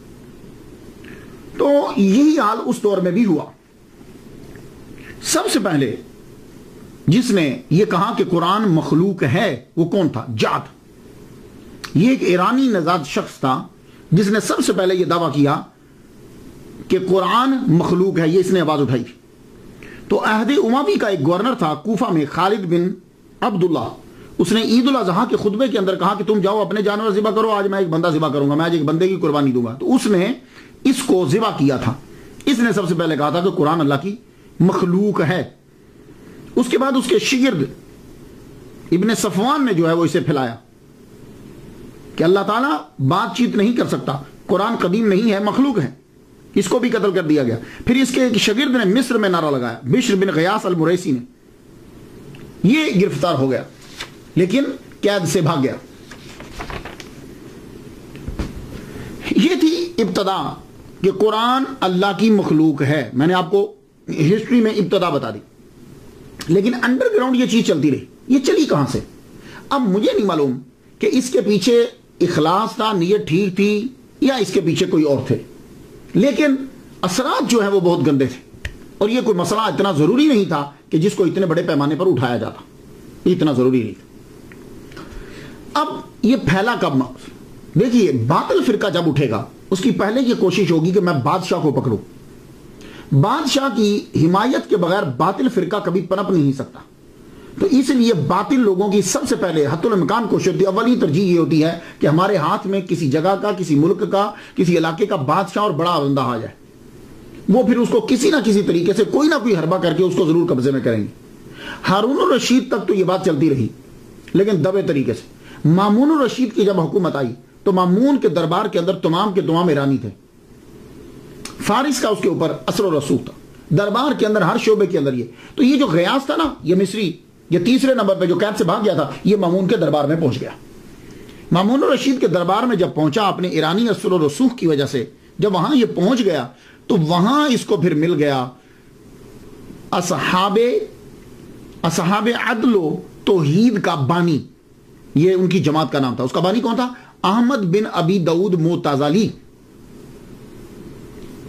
تو یہی حال اس دور میں بھی ہوا۔ سب سے پہلے جس نے یہ کہا کہ قرآن مخلوق ہے وہ کون تھا؟ جعد، یہ ایک ایرانی نژاد شخص تھا جس نے سب سے پہلے یہ دعویٰ کیا کہ قرآن مخلوق ہے، یہ اس نے آواز اٹھائی تھی۔ تو عہد اموی کا ایک گورنر تھا کوفہ میں، خالد بن عبداللہ، اس نے عید الاضحیٰ کے خطبے کے اندر کہا کہ تم جاؤ اپنے جانور ذبح کرو، آج میں ایک بندہ ذبح کروں گا، میں آج ایک بندے کی قربانی دوں گا۔ تو اس نے اس کو ذبح کیا تھا۔ اس نے سب سے پہلے کہا تھا کہ قرآن اللہ کی مخلوق ہے۔ اس کے بعد اس کے شگرد ابن صفوان نے جو ہے وہ اسے پھیلایا کہ اللہ تعالیٰ بات چیت نہیں کر سکتا، قرآن قدیم نہیں ہے، مخلوق ہے، اس کو بھی قتل کر دیا گیا۔ پھر اس کے ایک شگرد نے مصر میں نعرہ لگایا، بشر بن غیاث المریسی نے، یہ گرفتار ہو گیا لیکن قید سے بھاگ گیا۔ یہ تھی ابتدا کہ قرآن اللہ کی مخلوق ہے۔ میں نے آپ کو ہسٹری میں ابتدا بتا دی، لیکن انڈر گراؤنڈ یہ چیز چلتی رہی۔ یہ چلی کہاں سے؟ اب مجھے نہیں معلوم کہ اس کے پیچھے اخلاص تھا، نیت ٹھیک تھی، یا اس کے پیچھے کوئی اور تھے، لیکن اثرات جو ہیں وہ بہت گندے تھے۔ اور یہ کوئی مسئلہ اتنا ضروری نہیں تھا کہ جس کو اتنے بڑے پیمانے پر اٹھایا جاتا، یہ اتنا ضروری نہیں تھا۔ اب یہ پھیلا کب؟ دیکھیے باطل فرقہ جب اٹھے گا اس کی پہلے یہ کوشش ہوگی کہ میں بادشاہ کو پکڑوں۔ بادشاہ کی حمایت کے بغیر باطل فرقہ کبھی پنپ نہیں سکتا۔ تو اس لیے باطل لوگوں کی سب سے پہلے حتی الامکان کوشش ہوتی ہے، اولی ترجیح یہ ہوتی ہے کہ ہمارے ہاتھ میں کسی جگہ کا، کسی ملک کا، کسی علاقے کا بادشاہ اور بڑا بندہ آ جائے، وہ پھر اس کو کسی نہ کسی طریقے سے کوئی نہ کوئی حربہ کر کے اس کو ضرور قبضے میں کریں گے۔ ہارون الرشید تک تو یہ بات چلتی رہی، لیکن دبے طریقے سے۔ مامون الرشید کی جب حکومت آئی تو مامون کے دربار کے اندر تمام کے تمام ایرانی تھے، فارس کا اس کے اوپر اثر و رسوخ تھا، دربار کے اندر ہر شعبے کے اندر۔ یہ تو یہ جو غیاث تھا نا، یہ مصری، یہ تیسرے نمبر پہ جو قید سے بھاگ گیا تھا، یہ مامون کے دربار میں پہنچ گیا۔ مامون الرشید کے دربار میں جب پہنچا اپنے ایرانی اثر و رسوخ کی وجہ سے، جب وہاں یہ پہنچ گیا تو وہاں اس کو پھر مل گیا اصحاب اصحاب عدل و توحید کا بانی، یہ ان کی جماعت کا نام تھا۔ اس کا بانی کون تھا؟ احمد بن ابی داؤد موتزالی۔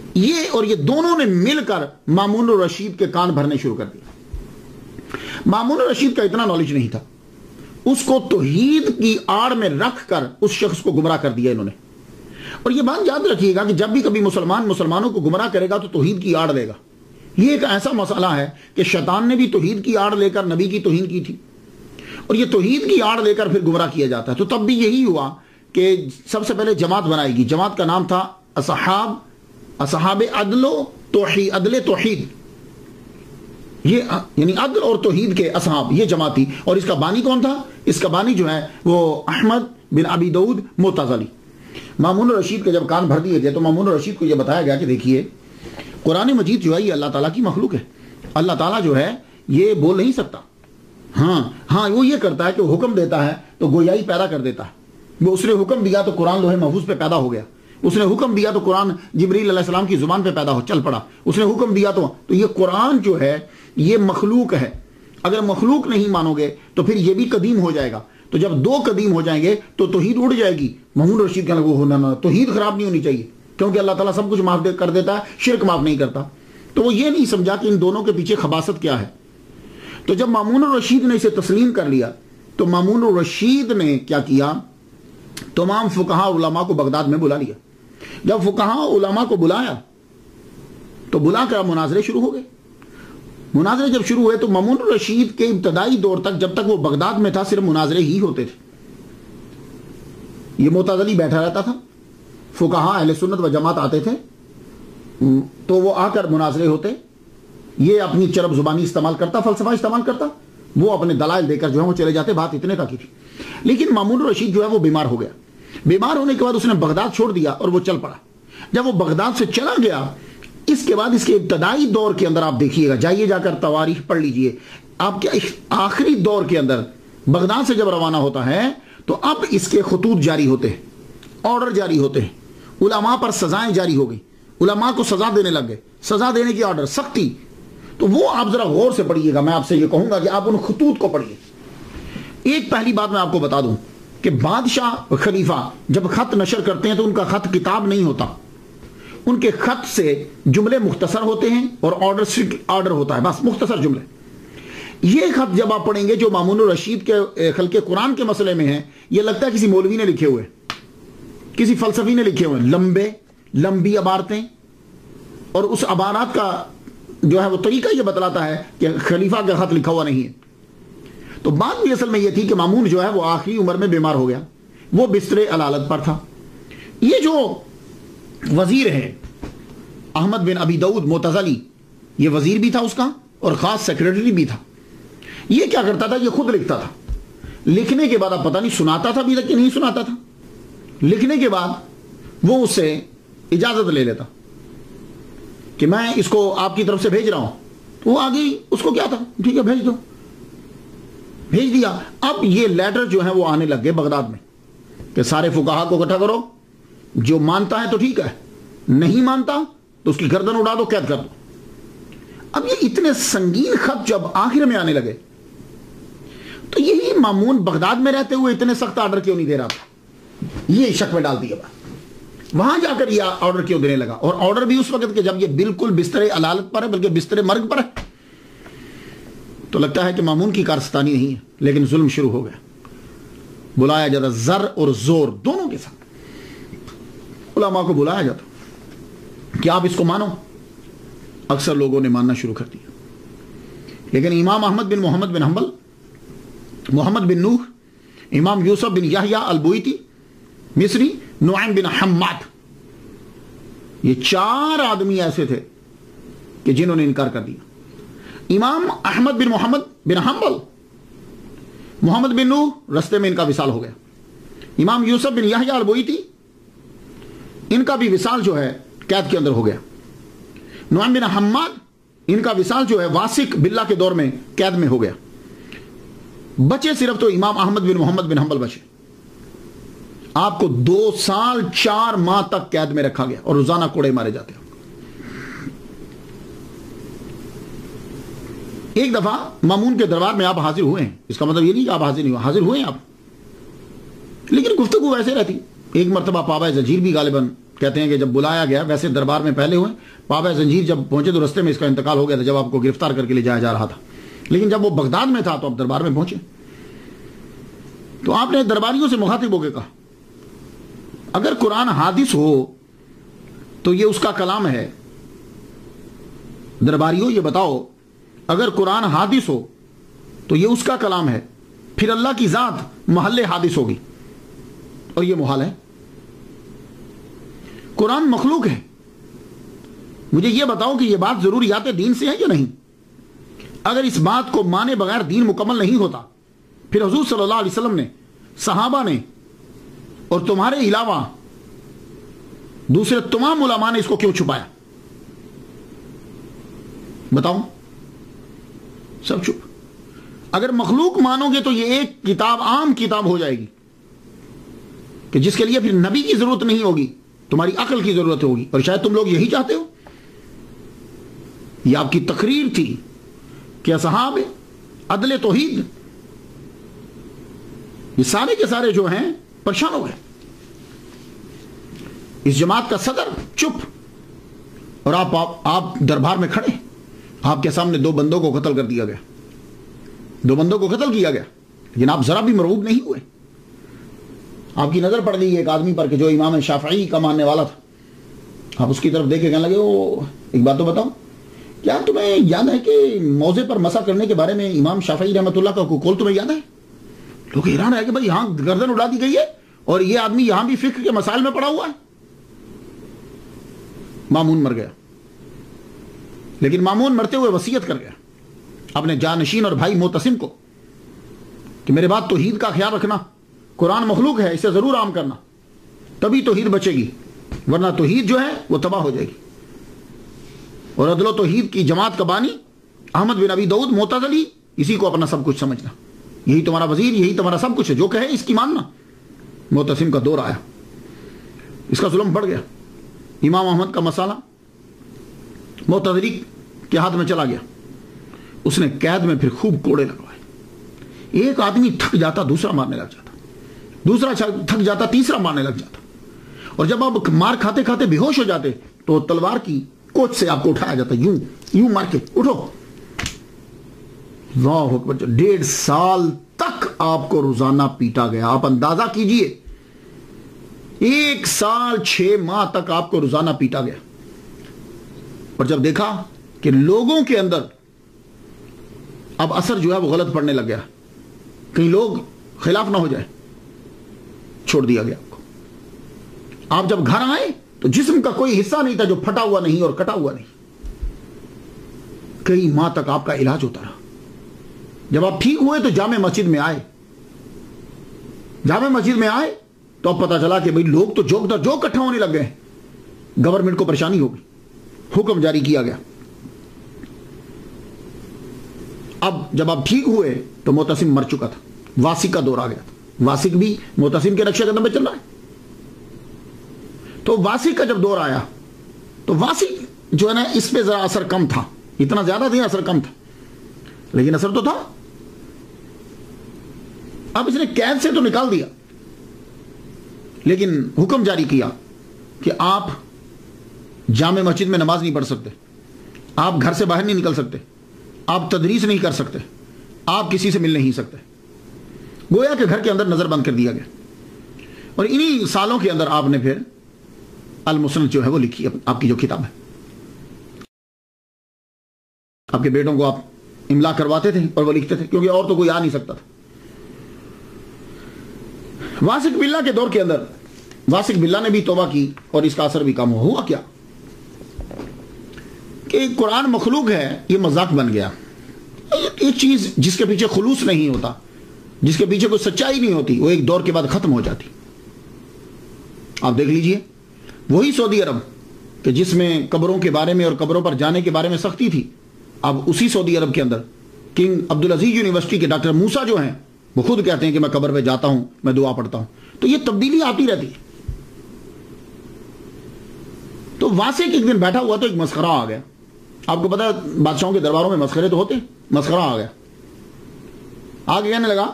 یہ اور یہ دونوں نے مل کر مامون الرشید کے کان بھرنے شروع کر دیا۔ مامون الرشید کا اتنا نالج نہیں تھا، اس کو توحید کی آڑ میں رکھ کر اس شخص کو گمراہ کر دیا انہوں نے۔ اور یہ بات یاد رکھیے گا کہ جب بھی کبھی مسلمان مسلمانوں کو گمراہ کرے گا تو توحید کی آڑ لے گا۔ یہ ایک ایسا مسئلہ ہے کہ شیطان نے بھی توحید کی آڑ لے کر نبی کی توہین کی تھی، اور یہ توحید کی آڑ لے کر پھر گمراہ کیا جاتا ہے۔ تو تب بھی یہی ہوا کہ سب سے پہلے جماعت بنائی گی، جماعت کا نام تھا اصحاب اصحاب عدل و توحید، عدل توحید، یہ یعنی عدل اور توحید کے اصحاب، یہ جماعت تھی۔ اور اس کا بانی کون تھا؟ اس کا بانی جو ہے وہ احمد بن ابی داؤد متزلی۔ مامون الرشید کے جب کان بھر دیے گئے تو مامون الرشید کو یہ بتایا گیا کہ دیکھیے قرآن مجید جو ہے یہ اللہ تعالیٰ کی مخلوق ہے، اللہ تعالیٰ جو ہے یہ بول نہیں سکتا، ہاں ہاں وہ یہ کرتا ہے کہ وہ حکم دیتا ہے تو گویائی پیدا کر دیتا ہے۔ وہ اس نے حکم دیا تو قرآن لوح محفوظ پہ پیدا ہو گیا، اس نے حکم دیا تو قرآن جبریل علیہ السلام کی زبان پہ پیدا ہو چل پڑا، اس نے حکم دیا تو تو یہ قرآن جو ہے یہ مخلوق ہے۔ اگر مخلوق نہیں مانو گے تو پھر یہ بھی قدیم ہو جائے گا، تو جب دو قدیم ہو جائیں گے تو توحید اڑ جائے گی۔ مامون الرشید کہنے لگا ہونا نا توحید خراب نہیں ہونی چاہیے، کیونکہ اللہ تعالیٰ سب کچھ معاف کر دیتا ہے، شرک معاف نہیں کرتا۔ تو وہ یہ نہیں سمجھا کہ ان دونوں کے پیچھے خباثت کیا ہے۔ تو جب مامون الرشید نے اسے تسلیم کر لیا تو مامون الرشید نے کیا کیا، تمام فقہا علماء کو بغداد میں بلا لیا۔ جب فقہا علماء کو بلایا تو بلا کر مناظرے شروع ہو گئے۔ مناظرے جب شروع ہوئے تو مامون الرشید کے ابتدائی دور تک جب تک وہ بغداد میں تھا صرف مناظرے ہی ہوتے تھے۔ یہ معتزلی بیٹھا رہتا تھا، فقہا اہل سنت و جماعت آتے تھے تو وہ آ کر مناظرے ہوتے، یہ اپنی چرب زبانی استعمال کرتا، فلسفہ استعمال کرتا، وہ اپنے دلائل دے کر جو ہے وہ چلے جاتے، بات اتنے تک کی تھی۔ لیکن مامون الرشید جو ہے وہ بیمار ہو گیا، بیمار ہونے کے بعد اس نے بغداد چھوڑ دیا اور وہ چل پڑا۔ جب وہ بغداد سے چلا گیا اس کے بعد اس کے ابتدائی دور کے اندر آپ دیکھیے گا، جائیے جا کر تواریخ پڑھ لیجئے، آپ کے آخری دور کے اندر بغداد سے جب روانہ ہوتا ہے تو اب اس کے خطوط جاری ہوتے ہیں، آرڈر جاری ہوتے ہیں، علماء پر سزائیں جاری ہو گئی، علماء کو سزا دینے لگ گئے، سزا دینے کی آرڈر، سختی۔ تو وہ آپ ذرا غور سے پڑھیے گا، میں آپ سے یہ کہوں گا کہ آپ ان خطوط کو پڑھیے۔ ایک پہلی بات میں آپ کو بتا دوں کہ بادشاہ خلیفہ جب خط نشر کرتے ہیں تو ان کا خط کتاب نہیں ہوتا، ان کے خط سے جملے مختصر ہوتے ہیں اور آرڈر آرڈر ہوتا ہے، بس مختصر جملے۔ یہ خط جب آپ پڑھیں گے جو مامون الرشید کے خلق قرآن کے مسئلے میں ہیں، یہ لگتا ہے کسی مولوی نے لکھے ہوئے، کسی فلسفی نے لکھے ہوئے، لمبے لمبی عبارتیں، اور اس عبارات کا جو ہے وہ طریقہ یہ بتلاتا ہے کہ خلیفہ کا خط لکھا ہوا نہیں ہے۔ تو بات بھی اصل میں یہ تھی کہ مامون جو ہے وہ آخری عمر میں بیمار ہو گیا، وہ بستر علالت پر تھا۔ یہ جو وزیر ہے احمد بن ابی داؤد متزلی، یہ وزیر بھی تھا اس کا اور خاص سیکریٹری بھی تھا۔ یہ کیا کرتا تھا، یہ خود لکھتا تھا، لکھنے کے بعد اب پتہ نہیں سناتا تھا ابھی تک کہ نہیں سناتا تھا، لکھنے کے بعد وہ اس سے اجازت لے لیتا کہ میں اس کو آپ کی طرف سے بھیج رہا ہوں، تو وہ آگے اس کو کیا تھا، ٹھیک ہے بھیج دو، بھیج دیا۔ اب یہ لیٹر جو ہے وہ آنے لگ گئے بغداد میں کہ سارے فقہا کو اکٹھا کرو، جو مانتا ہے تو ٹھیک ہے، نہیں مانتا تو اس کی گردن اڑا دو، قید کر دو۔ اب یہ اتنے سنگین خط جب آخر میں آنے لگے تو یہی مامون بغداد میں رہتے ہوئے اتنے سخت آرڈر کیوں نہیں دے رہا تھا، یہ شک میں ڈال دیا بات، وہاں جا کر یہ آرڈر کیوں دینے لگا، اور آرڈر بھی اس وقت کہ جب یہ بالکل بستر علالت پر ہے، بلکہ بستر مرگ پر ہے۔ تو لگتا ہے کہ مامون کی کارستانی نہیں ہے، لیکن ظلم شروع ہو گیا، بلایا جاتا زر اور زور دونوں کے ساتھ، علماء کو بلایا جاتا کہ آپ اس کو مانو۔ اکثر لوگوں نے ماننا شروع کر دیا، لیکن امام احمد بن محمد بن حنبل، محمد بن نوح، امام یوسف بن یحییٰ البویتی مصری، نعیم بن حماد، یہ چار آدمی ایسے تھے کہ جنہوں نے انکار کر دیا۔ امام احمد بن محمد بن حنبل، محمد بن نوح رستے میں ان کا وصال ہو گیا، امام یوسف بن یحییٰ البویتی ان کا بھی وصال جو ہے قید کے اندر ہو گیا، نعیم بن حماد ان کا وصال جو ہے واسق باللہ کے دور میں قید میں ہو گیا، بچے صرف تو امام احمد بن محمد بن حنبل بچے۔ آپ کو دو سال چار ماہ تک قید میں رکھا گیا اور روزانہ کوڑے مارے جاتے ہیں۔ ایک دفعہ مامون کے دربار میں آپ حاضر ہوئے ہیں، اس کا مطلب یہ نہیں کہ آپ حاضر نہیں ہوئے، حاضر ہوئے ہیں آپ، لیکن گفتگو ویسے رہتی۔ ایک مرتبہ پابا زنجیر بھی غالباً کہتے ہیں کہ جب بلایا گیا، ویسے دربار میں پہلے ہوئے، پابہ زنجیر جب پہنچے تو رستے میں اس کا انتقال ہو گیا تھا جب آپ کو گرفتار کر کے لے جایا جا رہا تھا، لیکن جب وہ بغداد میں تھا تو آپ دربار میں پہنچے، تو آپ نے درباریوں سے مخاطب ہو کے کہا اگر قرآن حادث ہو تو یہ اس کا کلام ہے، درباریوں یہ بتاؤ اگر قرآن حادث ہو تو یہ اس کا کلام ہے، پھر اللہ کی ذات محل حادث ہوگی، اور یہ محال ہے، قرآن مخلوق ہے، مجھے یہ بتاؤ کہ یہ بات ضروریات دین سے ہے یا نہیں؟ اگر اس بات کو مانے بغیر دین مکمل نہیں ہوتا پھر حضور صلی اللہ علیہ وسلم نے، صحابہ نے اور تمہارے علاوہ دوسرے تمام علماء نے اس کو کیوں چھپایا؟ بتاؤ، سب چپ۔ اگر مخلوق مانو گے تو یہ ایک کتاب عام کتاب ہو جائے گی کہ جس کے لیے پھر نبی کی ضرورت نہیں ہوگی، تمہاری عقل کی ضرورت ہوگی، اور شاید تم لوگ یہی چاہتے ہو۔ یہ آپ کی تقریر تھی کہ اصحاب عدل توحید یہ سارے کے سارے جو ہیں پریشان ہو گئے، اس جماعت کا صدر چپ، اور آپ آپ دربار میں کھڑے، آپ کے سامنے دو بندوں کو قتل کر دیا گیا، دو بندوں کو قتل کیا گیا، لیکن آپ ذرا بھی مرعوب نہیں ہوئے۔ آپ کی نظر پڑ گئی ایک آدمی پر کہ جو امام شافعی کا ماننے والا تھا، آپ اس کی طرف دیکھ کے کہنے لگے او ایک بات تو بتاؤ، کیا تمہیں یاد ہے کہ موضع پر مسح کرنے کے بارے میں امام شافعی رحمۃ اللہ کا قول تمہیں یاد ہے؟ لوگ حیران ہے کہ بھائی یہاں گردن اڑا دی گئی ہے اور یہ آدمی یہاں بھی فقہ کے مسائل میں پڑا ہوا ہے۔ مامون مر گیا، لیکن مامون مرتے ہوئے وصیت کر گیا اپنے جانشین اور بھائی معتصم کو کہ میرے بعد توحید کا خیال رکھنا، قرآن مخلوق ہے، اسے ضرور عام کرنا، تبھی توحید بچے گی، ورنہ توحید جو ہے وہ تباہ ہو جائے گی۔ اور عدل و توحید کی جماعت کا بانی احمد بن ابی داؤد معتزلی، اسی کو اپنا سب کچھ سمجھنا، یہی تمہارا وزیر، یہی تمہارا سب کچھ ہے، جو کہے اس کی ماننا۔ معتصم کا دور آیا، اس کا ظلم بڑھ گیا، امام احمد کا مسئلہ معتزلی کے ہاتھ میں چلا گیا، اس نے قید میں پھر خوب کوڑے لگوائے، ایک آدمی تھک جاتا دوسرا مارنے لگ جاتا، دوسرا تھک جاتا تیسرا مارنے لگ جاتا، اور جب آپ مار کھاتے کھاتے بے ہوش ہو جاتے تو تلوار کی کوچ سے آپ کو اٹھایا جاتا، یوں یوں مار کے اٹھو۔ اللہ اکبر، ڈیڑھ سال تک آپ کو روزانہ پیٹا گیا، آپ اندازہ کیجئے، ایک سال چھ ماہ تک آپ کو روزانہ پیٹا گیا، اور جب دیکھا کہ لوگوں کے اندر اب اثر جو ہے وہ غلط پڑنے لگ گیا، کہیں لوگ خلاف نہ ہو جائے، چھوڑ دیا گیا آپ کو۔ آپ جب گھر آئے تو جسم کا کوئی حصہ نہیں تھا جو پھٹا ہوا نہیں اور کٹا ہوا نہیں، کئی ماہ تک آپ کا علاج ہوتا رہا۔ جب آپ ٹھیک ہوئے تو جامع مسجد میں آئے، جامع مسجد میں آئے تو اب پتا چلا کہ بھئی لوگ تو جوک در جوک اکٹھا ہونے لگ گئے، گورنمنٹ کو پریشانی ہو گئی، حکم جاری کیا گیا۔ اب جب آپ ٹھیک ہوئے تو معتصم مر چکا تھا، واسق کا دور آ گیا تھا، واسق بھی معتصم کے نقشے قدم پہ چل رہا ہے۔ تو واسق کا جب دور آیا تو واسق جو ہے نا اس پہ ذرا اثر کم تھا، اتنا زیادہ نہیں، اثر کم تھا، لیکن اثر تو تھا۔ اب اس نے قید سے تو نکال دیا، لیکن حکم جاری کیا کہ آپ جامع مسجد میں نماز نہیں پڑھ سکتے، آپ گھر سے باہر نہیں نکل سکتے، آپ تدریس نہیں کر سکتے، آپ کسی سے مل نہیں سکتے، گویا کہ گھر کے اندر نظر بند کر دیا گیا۔ اور انہی سالوں کے اندر آپ نے پھر المسند جو ہے وہ لکھی، آپ کی جو کتاب ہے، آپ کے بیٹوں کو آپ املا کرواتے تھے اور وہ لکھتے تھے، کیونکہ اور تو کوئی آ نہیں سکتا تھا۔ واسق باللہ کے دور کے اندر واسق باللہ نے بھی توبہ کی اور اس کا اثر بھی کم ہوا۔ کیا کہ قرآن مخلوق ہے، یہ مذاق بن گیا، ایک چیز جس کے پیچھے خلوص نہیں ہوتا، جس کے پیچھے کوئی سچائی نہیں ہوتی، وہ ایک دور کے بعد ختم ہو جاتی۔ آپ دیکھ لیجئے وہی سعودی عرب کہ جس میں قبروں کے بارے میں اور قبروں پر جانے کے بارے میں سختی تھی، اب اسی سعودی عرب کے اندر کنگ عبدالعزیز یونیورسٹی کے ڈاکٹر موسیٰ جو ہیں وہ خود کہتے ہیں کہ میں قبر پہ جاتا ہوں، میں دعا پڑھتا ہوں۔ تو یہ تبدیلی آتی رہتی ہے۔ تو واسق ایک دن بیٹھا ہوا تو ایک مسخرہ آ گیا، آپ کو پتا ہے بادشاہوں کے درباروں میں مسخرے تو ہوتے ہیں، مسخرہ آ گیا، آگے کہنے لگا،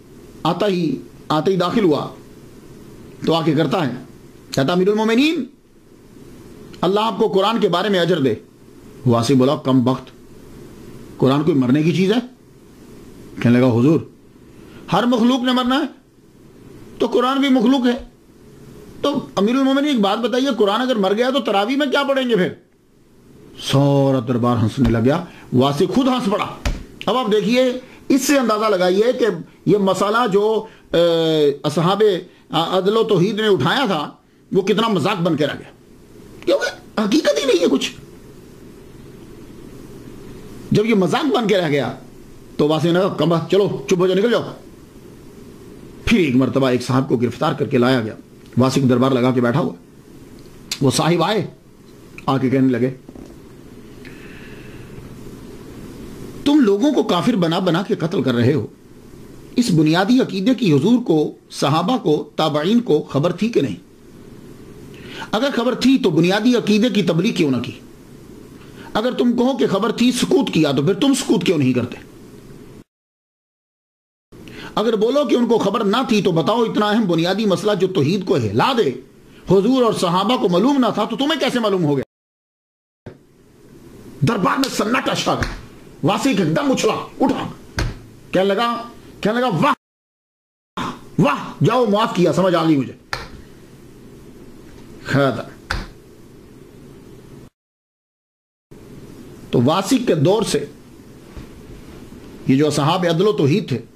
آتا ہی آتا ہی داخل ہوا تو آ کے کرتا ہے، کہتا امیر المومنین اللہ آپ کو قرآن کے بارے میں اجر دے۔ واسی بولا کم بخت، قرآن کوئی مرنے کی چیز ہے؟ کہنے لگا حضور ہر مخلوق نے مرنا ہے تو قرآن بھی مخلوق ہے، تو امیر المومنین ایک بات بتائیے، قرآن اگر مر گیا تو تراویح میں کیا پڑھیں گے پھر؟ سورا دربار ہنسنے لگ گیا، واسی خود ہنس پڑا۔ اب آپ دیکھیے، اس سے اندازہ لگائیے کہ یہ مسئلہ جو اصحاب عدل و توحید نے اٹھایا تھا وہ کتنا مذاق بن کے رہ گیا، کیونکہ حقیقت ہی نہیں ہے کچھ۔ جب یہ مذاق بن کے رہ گیا تو واسی نے کہا کم بخت، چلو چپ ہو جاؤ، نکل جاؤ۔ پھر ایک مرتبہ ایک صاحب کو گرفتار کر کے لایا گیا، واسی کو دربار لگا کے بیٹھا ہوا، وہ صاحب آئے، آ کے کہنے لگے تم لوگوں کو کافر بنا بنا کے قتل کر رہے ہو، اس بنیادی عقیدے کی حضور کو، صحابہ کو، تابعین کو خبر تھی کہ نہیں؟ اگر خبر تھی تو بنیادی عقیدے کی تبلیغ کیوں نہ کی؟ اگر تم کہو کہ خبر تھی سکوت کیا تو پھر تم سکوت کیوں نہیں کرتے؟ اگر بولو کہ ان کو خبر نہ تھی تو بتاؤ اتنا اہم بنیادی مسئلہ جو توحید کو ہلا دے حضور اور صحابہ کو معلوم نہ تھا تو تمہیں کیسے معلوم ہو گیا؟ دربار میں سناٹا چھا گیا، واسی ایک دم اچھلا اٹھا، کہنے لگا کہنے لگا واہ واہ، جاؤ معاف کیا، سمجھ آ گئی مجھے۔ خیر، تو واسق کے دور سے یہ جو اصحاب عدل و توحید تھے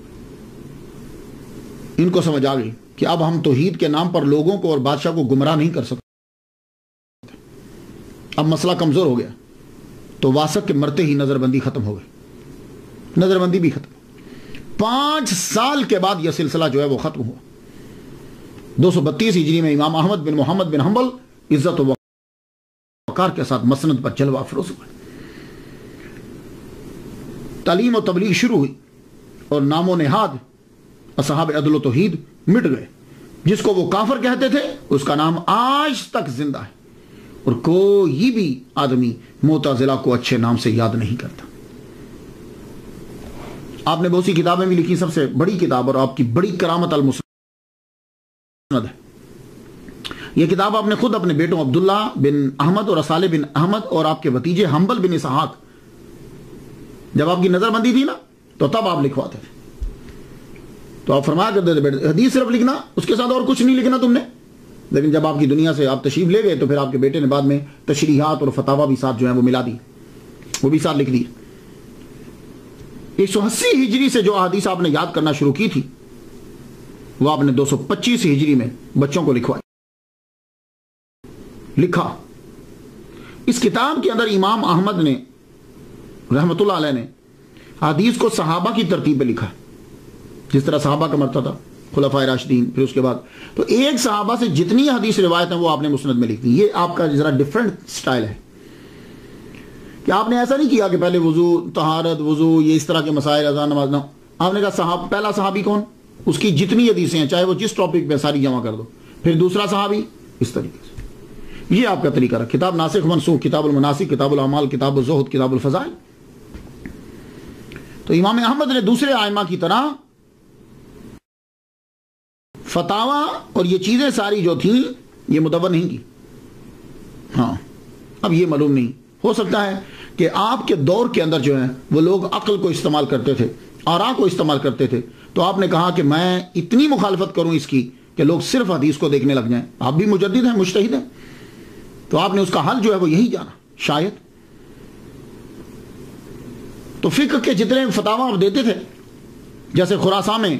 ان کو سمجھ آ گئی کہ اب ہم توحید کے نام پر لوگوں کو اور بادشاہ کو گمراہ نہیں کر سکتے، اب مسئلہ کمزور ہو گیا۔ تو واسق کے مرتے ہی نظر بندی ختم ہو گئی، نظر بندی بھی ختم۔ پانچ سال کے بعد یہ سلسلہ جو ہے وہ ختم ہوا۔ دو سو بتیس ہجری میں امام احمد بن محمد بن حنبل عزت و وقار کے ساتھ مسند پر جلوہ افروز ہوئے۔ تعلیم و تبلیغ شروع ہوئی اور نام و نہاد اصحاب عدل و توحید مٹ گئے۔ جس کو وہ کافر کہتے تھے اس کا نام آج تک زندہ ہے، اور کوئی بھی آدمی معتزلہ کو اچھے نام سے یاد نہیں کرتا۔ آپ نے بہت سی کتابیں بھی لکھی، سب سے بڑی کتاب اور آپ کی بڑی کرامت المسند ہے۔ یہ کتاب آپ نے خود اپنے بیٹوں عبداللہ بن احمد اور صالح بن احمد اور آپ کے بھتیجے حنبل بن اسحاق، جب آپ کی نظر بندی تھی نا تو تب آپ لکھواتے تھے، تو آپ فرمایا کرتے تھے بیٹے حدیث صرف لکھنا، اس کے ساتھ اور کچھ نہیں لکھنا تم نے۔ لیکن جب آپ کی دنیا سے آپ تشریف لے گئے تو پھر آپ کے بیٹے نے بعد میں تشریحات اور فتاوی بھی ساتھ جو ہیں وہ ملا دی، وہ بھی ساتھ لکھ دی۔ ایک سو اسی ہجری سے جو احادیث آپ نے یاد کرنا شروع کی تھی وہ آپ نے دو سو پچیس ہجری میں بچوں کو لکھوائی لکھا۔ اس کتاب کے اندر امام احمد نے رحمت اللہ علیہ نے حدیث کو صحابہ کی ترتیب پہ لکھا، جس طرح صحابہ کا مرتبہ تھا، خلفائے راشدین، پھر اس کے بعد تو ایک صحابہ سے جتنی حدیث روایت ہیں وہ آپ نے مسند میں لکھ دی۔ یہ آپ کا ذرا ڈیفرنٹ سٹائل ہے کہ آپ نے ایسا نہیں کیا کہ پہلے وضو، طہارت، وضو، یہ اس طرح کے مسائل، اذان، نماز، نہ، آپ نے کہا صحابہ، پہلا صحابی کون، اس کی جتنی حدیثیں ہیں چاہے وہ جس ٹاپک پہ ساری جمع کر دو، پھر دوسرا صحابی، اس طریقے سے۔ یہ آپ کا طریقہ رہا۔ کتاب ناسخ منسوخ، کتاب المناسک، کتاب الاعمال، کتاب الزہد، کتاب الفضائل۔ تو امام احمد نے دوسرے ائمہ کی طرح فتاوی اور یہ چیزیں ساری جو تھیں یہ مدون نہیں کی۔ ہاں، اب یہ معلوم نہیں، ہو سکتا ہے کہ آپ کے دور کے اندر جو ہیں وہ لوگ عقل کو استعمال کرتے تھے، آراء کو استعمال کرتے تھے، تو آپ نے کہا کہ میں اتنی مخالفت کروں اس کی کہ لوگ صرف حدیث کو دیکھنے لگ جائیں۔ آپ بھی مجدد ہیں، مجتہد ہیں، تو آپ نے اس کا حل جو ہے وہ یہی جانا شاید۔ تو فقہ کے جتنے فتاوی آپ دیتے تھے، جیسے خراسان میں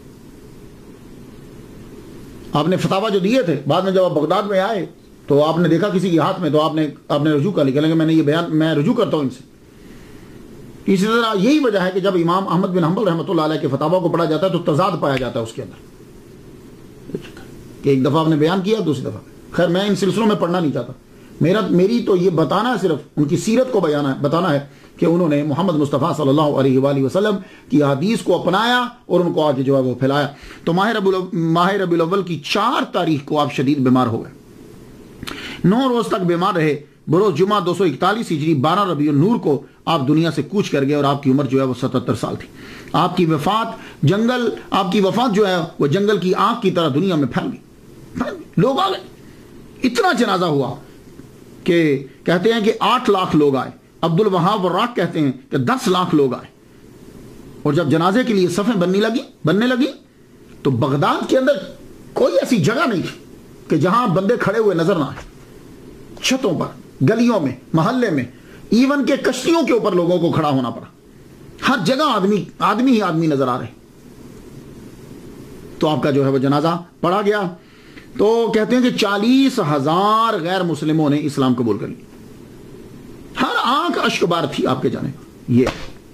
آپ نے فتاوی جو دیے تھے، بعد میں جب آپ بغداد میں آئے تو آپ نے دیکھا کسی کے ہاتھ میں، تو آپ نے آپ نے رجوع کر لیا کہ میں نے یہ بیان میں رجوع کرتا ہوں ان سے۔ اسی طرح یہی وجہ ہے کہ جب امام احمد بن حنبل رحمۃ اللہ علیہ کے فتاوی کو پڑھا جاتا ہے تو تضاد پایا جاتا ہے اس کے اندر، کہ ایک دفعہ آپ نے بیان کیا، دوسری دفعہ۔ خیر میں ان سلسلوں میں پڑھنا نہیں چاہتا، میرا میری تو یہ بتانا ہے، صرف ان کی سیرت کو بیان ہے، بتانا ہے کہ انہوں نے محمد مصطفیٰ صلی اللہ علیہ وآلہ وسلم کی حدیث کو اپنایا اور ان کو آگے جو ہے وہ پھیلایا۔ تو ماہ ربیع الاول کی چار تاریخ کو آپ شدید بیمار ہو گئے، نو روز تک بیمار رہے۔ بروز جمعہ دو سو اکتالیس ہجری بارہ ربیع النور کو آپ دنیا سے کوچ کر گئے اور آپ کی عمر جو ہے وہ ستتر سال تھی۔ آپ کی وفات جنگل آپ کی وفات جو ہے وہ جنگل کی آگ کی طرح دنیا میں پھیل گئی، لوگ آ گئے، اتنا جنازہ ہوا کہ کہتے ہیں کہ آٹھ لاکھ لوگ آئے، عبد الوہاب وراق کہتے ہیں کہ دس لاکھ لوگ آئے، اور جب جنازے کے لیے صفیں بننے لگی بننے لگی تو بغداد کے اندر کوئی ایسی جگہ نہیں تھی کہ جہاں بندے کھڑے ہوئے نظر نہ آئے، چھتوں پر، گلیوں میں، محلے میں، ایون کہ کشتیوں کے اوپر لوگوں کو کھڑا ہونا پڑا، ہر جگہ آدمی آدمی ہی آدمی نظر آ رہے۔ تو آپ کا جو ہے وہ جنازہ پڑھا گیا، تو کہتے ہیں کہ چالیس ہزار غیر مسلموں نے اسلام قبول کر لی، ہر آنکھ اشک بار تھی آپ کے جانے پر۔ یہ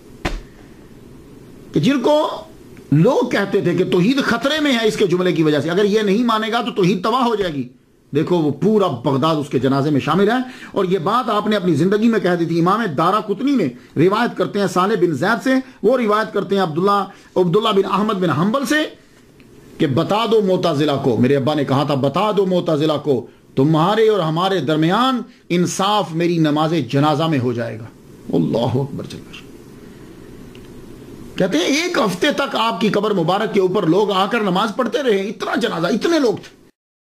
کہ جن کو لوگ کہتے تھے کہ توحید خطرے میں ہے اس کے جملے کی وجہ سے، اگر یہ نہیں مانے گا تو توحید تباہ ہو جائے گی، دیکھو وہ پورا بغداد اس کے جنازے میں شامل ہے۔ اور یہ بات آپ نے اپنی زندگی میں کہہ دی تھی۔ امام دارا قطنی نے روایت کرتے ہیں صالح بن زید سے، وہ روایت کرتے ہیں عبداللہ عبداللہ بن احمد بن حنبل سے کہ بتا دو معتزلہ کو، میرے ابا نے کہا تھا بتا دو معتزلہ کو تمہارے اور ہمارے درمیان انصاف میری نماز جنازہ میں ہو جائے گا۔ اللہ اکبر جل وعلا۔ کہتے ہیں ایک ہفتے تک آپ کی قبر مبارک کے اوپر لوگ آ کر نماز پڑھتے رہے، اتنا جنازہ، اتنے لوگ تھے۔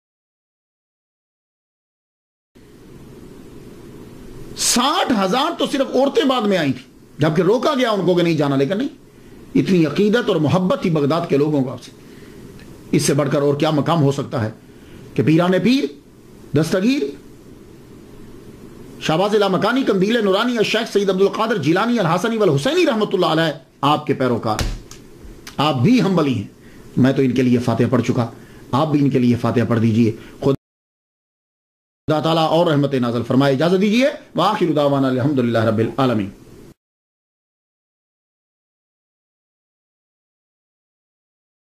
ساٹھ ہزار تو صرف عورتیں بعد میں آئی تھی، جبکہ روکا گیا ان کو کہ نہیں جانا، لیکن نہیں، اتنی عقیدت اور محبت تھی بغداد کے لوگوں کو آپ سے۔ اس سے بڑھ کر اور کیا مقام ہو سکتا ہے کہ پیران پیر، دستگیر، شہباز لامکانی، قندیل نورانی، الشیخ سید عبد القادر جیلانی الحسنی والحسینی رحمۃ اللہ علیہ آپ کے پیروکار، آپ بھی حنبلی ہیں۔ میں تو ان کے لیے فاتحہ پڑھ چکا، آپ بھی ان کے لیے فاتحہ پڑھ دیجئے۔ خدا تعالیٰ اور رحمت نازل فرمائے۔ اجازت دیجئے، وآخر دعوانا الحمدللہ رب العالمین۔